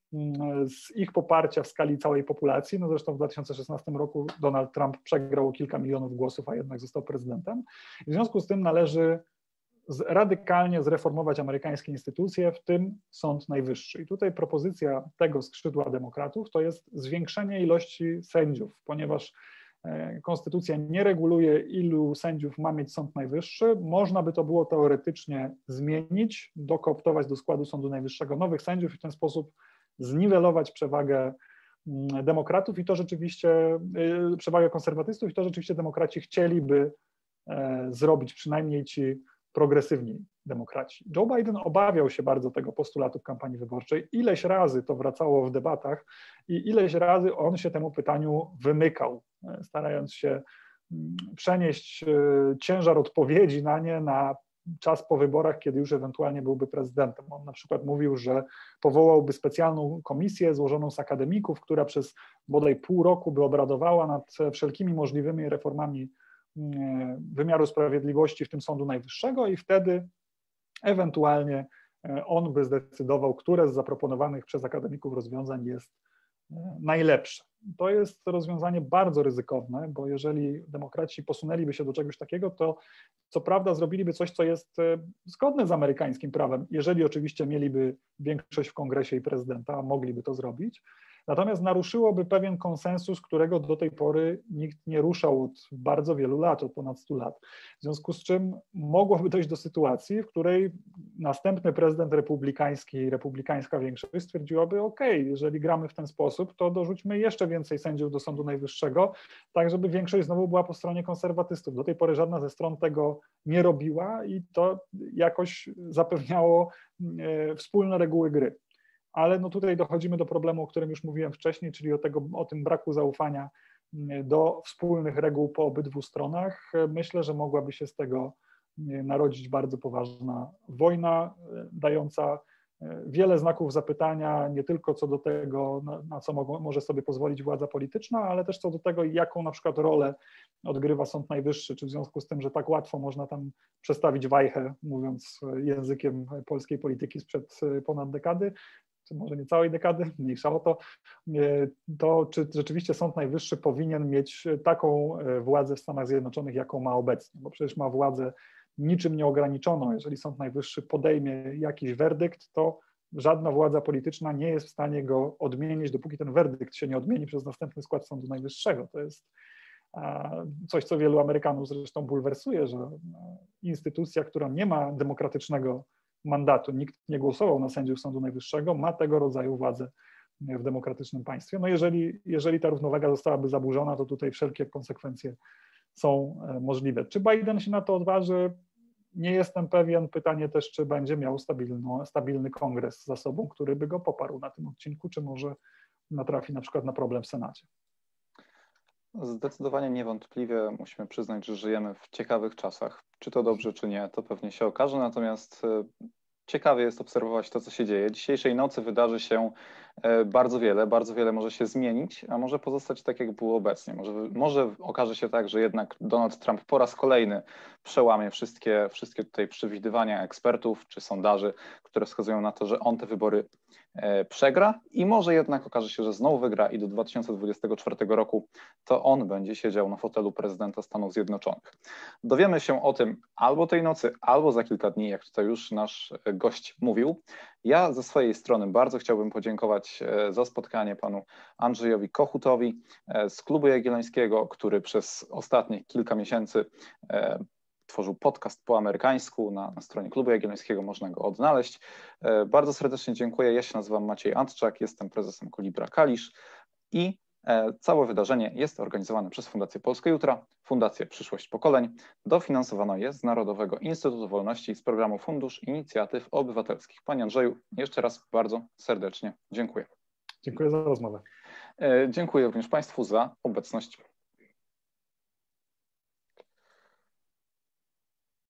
B: z ich poparcia w skali całej populacji. No zresztą w dwa tysiące szesnastym roku Donald Trump przegrał o kilka milionów głosów, a jednak został prezydentem. I w związku z tym należy radykalnie zreformować amerykańskie instytucje, w tym Sąd Najwyższy. I tutaj propozycja tego skrzydła demokratów to jest zwiększenie ilości sędziów, ponieważ konstytucja nie reguluje, ilu sędziów ma mieć Sąd Najwyższy. Można by to było teoretycznie zmienić, dokooptować do składu Sądu Najwyższego nowych sędziów i w ten sposób zniwelować przewagę demokratów i to rzeczywiście, przewagę konserwatystów i to rzeczywiście demokraci chcieliby zrobić, przynajmniej ci progresywni demokraci. Joe Biden obawiał się bardzo tego postulatu w kampanii wyborczej. Ileś razy to wracało w debatach i ileś razy on się temu pytaniu wymykał, starając się przenieść ciężar odpowiedzi na nie na czas po wyborach, kiedy już ewentualnie byłby prezydentem. On na przykład mówił, że powołałby specjalną komisję złożoną z akademików, która przez bodaj pół roku by obradowała nad wszelkimi możliwymi reformami wymiaru sprawiedliwości, w tym Sądu Najwyższego i wtedy ewentualnie on by zdecydował, które z zaproponowanych przez akademików rozwiązań jest najlepsze. To jest rozwiązanie bardzo ryzykowne, bo jeżeli demokraci posunęliby się do czegoś takiego, to co prawda zrobiliby coś, co jest zgodne z amerykańskim prawem, jeżeli oczywiście mieliby większość w kongresie i prezydenta, mogliby to zrobić, Natomiast naruszyłoby pewien konsensus, którego do tej pory nikt nie ruszał od bardzo wielu lat, od ponad stu lat. W związku z czym mogłoby dojść do sytuacji, w której następny prezydent republikański, republikańska większość stwierdziłaby, ok, jeżeli gramy w ten sposób, to dorzućmy jeszcze więcej sędziów do Sądu Najwyższego, tak żeby większość znowu była po stronie konserwatystów. Do tej pory żadna ze stron tego nie robiła i to jakoś zapewniało wspólne reguły gry. Ale no tutaj dochodzimy do problemu, o którym już mówiłem wcześniej, czyli o, tego, o tym braku zaufania do wspólnych reguł po obydwu stronach. Myślę, że mogłaby się z tego narodzić bardzo poważna wojna, dająca wiele znaków zapytania, nie tylko co do tego, na, na co mo- może sobie pozwolić władza polityczna, ale też co do tego, jaką na przykład rolę odgrywa Sąd Najwyższy, czy w związku z tym, że tak łatwo można tam przestawić wajchę, mówiąc językiem polskiej polityki sprzed ponad dekady, czy może nie całej dekady, mniejsza o to, to czy rzeczywiście Sąd Najwyższy powinien mieć taką władzę w Stanach Zjednoczonych, jaką ma obecnie, bo przecież ma władzę niczym nieograniczoną. Jeżeli Sąd Najwyższy podejmie jakiś werdykt, to żadna władza polityczna nie jest w stanie go odmienić, dopóki ten werdykt się nie odmieni przez następny skład Sądu Najwyższego. To jest coś, co wielu Amerykanów zresztą bulwersuje, że instytucja, która nie ma demokratycznego mandatu, nikt nie głosował na sędziów Sądu Najwyższego, ma tego rodzaju władzę w demokratycznym państwie. No jeżeli, jeżeli ta równowaga zostałaby zaburzona, to tutaj wszelkie konsekwencje są możliwe. Czy Biden się na to odważy? Nie jestem pewien. Pytanie też, czy będzie miał stabilno, stabilny kongres za sobą, który by go poparł na tym odcinku, czy może natrafi na przykład na problem w Senacie.
A: Zdecydowanie niewątpliwie musimy przyznać, że żyjemy w ciekawych czasach. Czy to dobrze, czy nie, to pewnie się okaże, natomiast ciekawie jest obserwować to, co się dzieje. Dzisiejszej nocy wydarzy się bardzo wiele, bardzo wiele może się zmienić, a może pozostać tak, jak było obecnie. Może, może okaże się tak, że jednak Donald Trump po raz kolejny przełamie wszystkie, wszystkie tutaj przewidywania ekspertów czy sondaży, które wskazują na to, że on te wybory przegra i może jednak okaże się, że znowu wygra i do dwa tysiące dwudziestego czwartego roku to on będzie siedział na fotelu prezydenta Stanów Zjednoczonych. Dowiemy się o tym albo tej nocy, albo za kilka dni, jak tutaj już nasz gość mówił. Ja ze swojej strony bardzo chciałbym podziękować za spotkanie panu Andrzejowi Kochutowi z Klubu Jagiellońskiego, który przez ostatnie kilka miesięcy tworzył podcast po amerykańsku, na, na stronie Klubu Jagiellońskiego można go odnaleźć. Bardzo serdecznie dziękuję. Ja się nazywam Maciej Antczak, jestem prezesem Kolibra Kalisz i całe wydarzenie jest organizowane przez Fundację Polska Jutra, Fundację Przyszłość Pokoleń. Dofinansowane jest z Narodowego Instytutu Wolności z programu Fundusz Inicjatyw Obywatelskich. Panie Andrzeju, jeszcze raz bardzo serdecznie dziękuję.
B: Dziękuję za rozmowę.
A: Dziękuję również Państwu za obecność.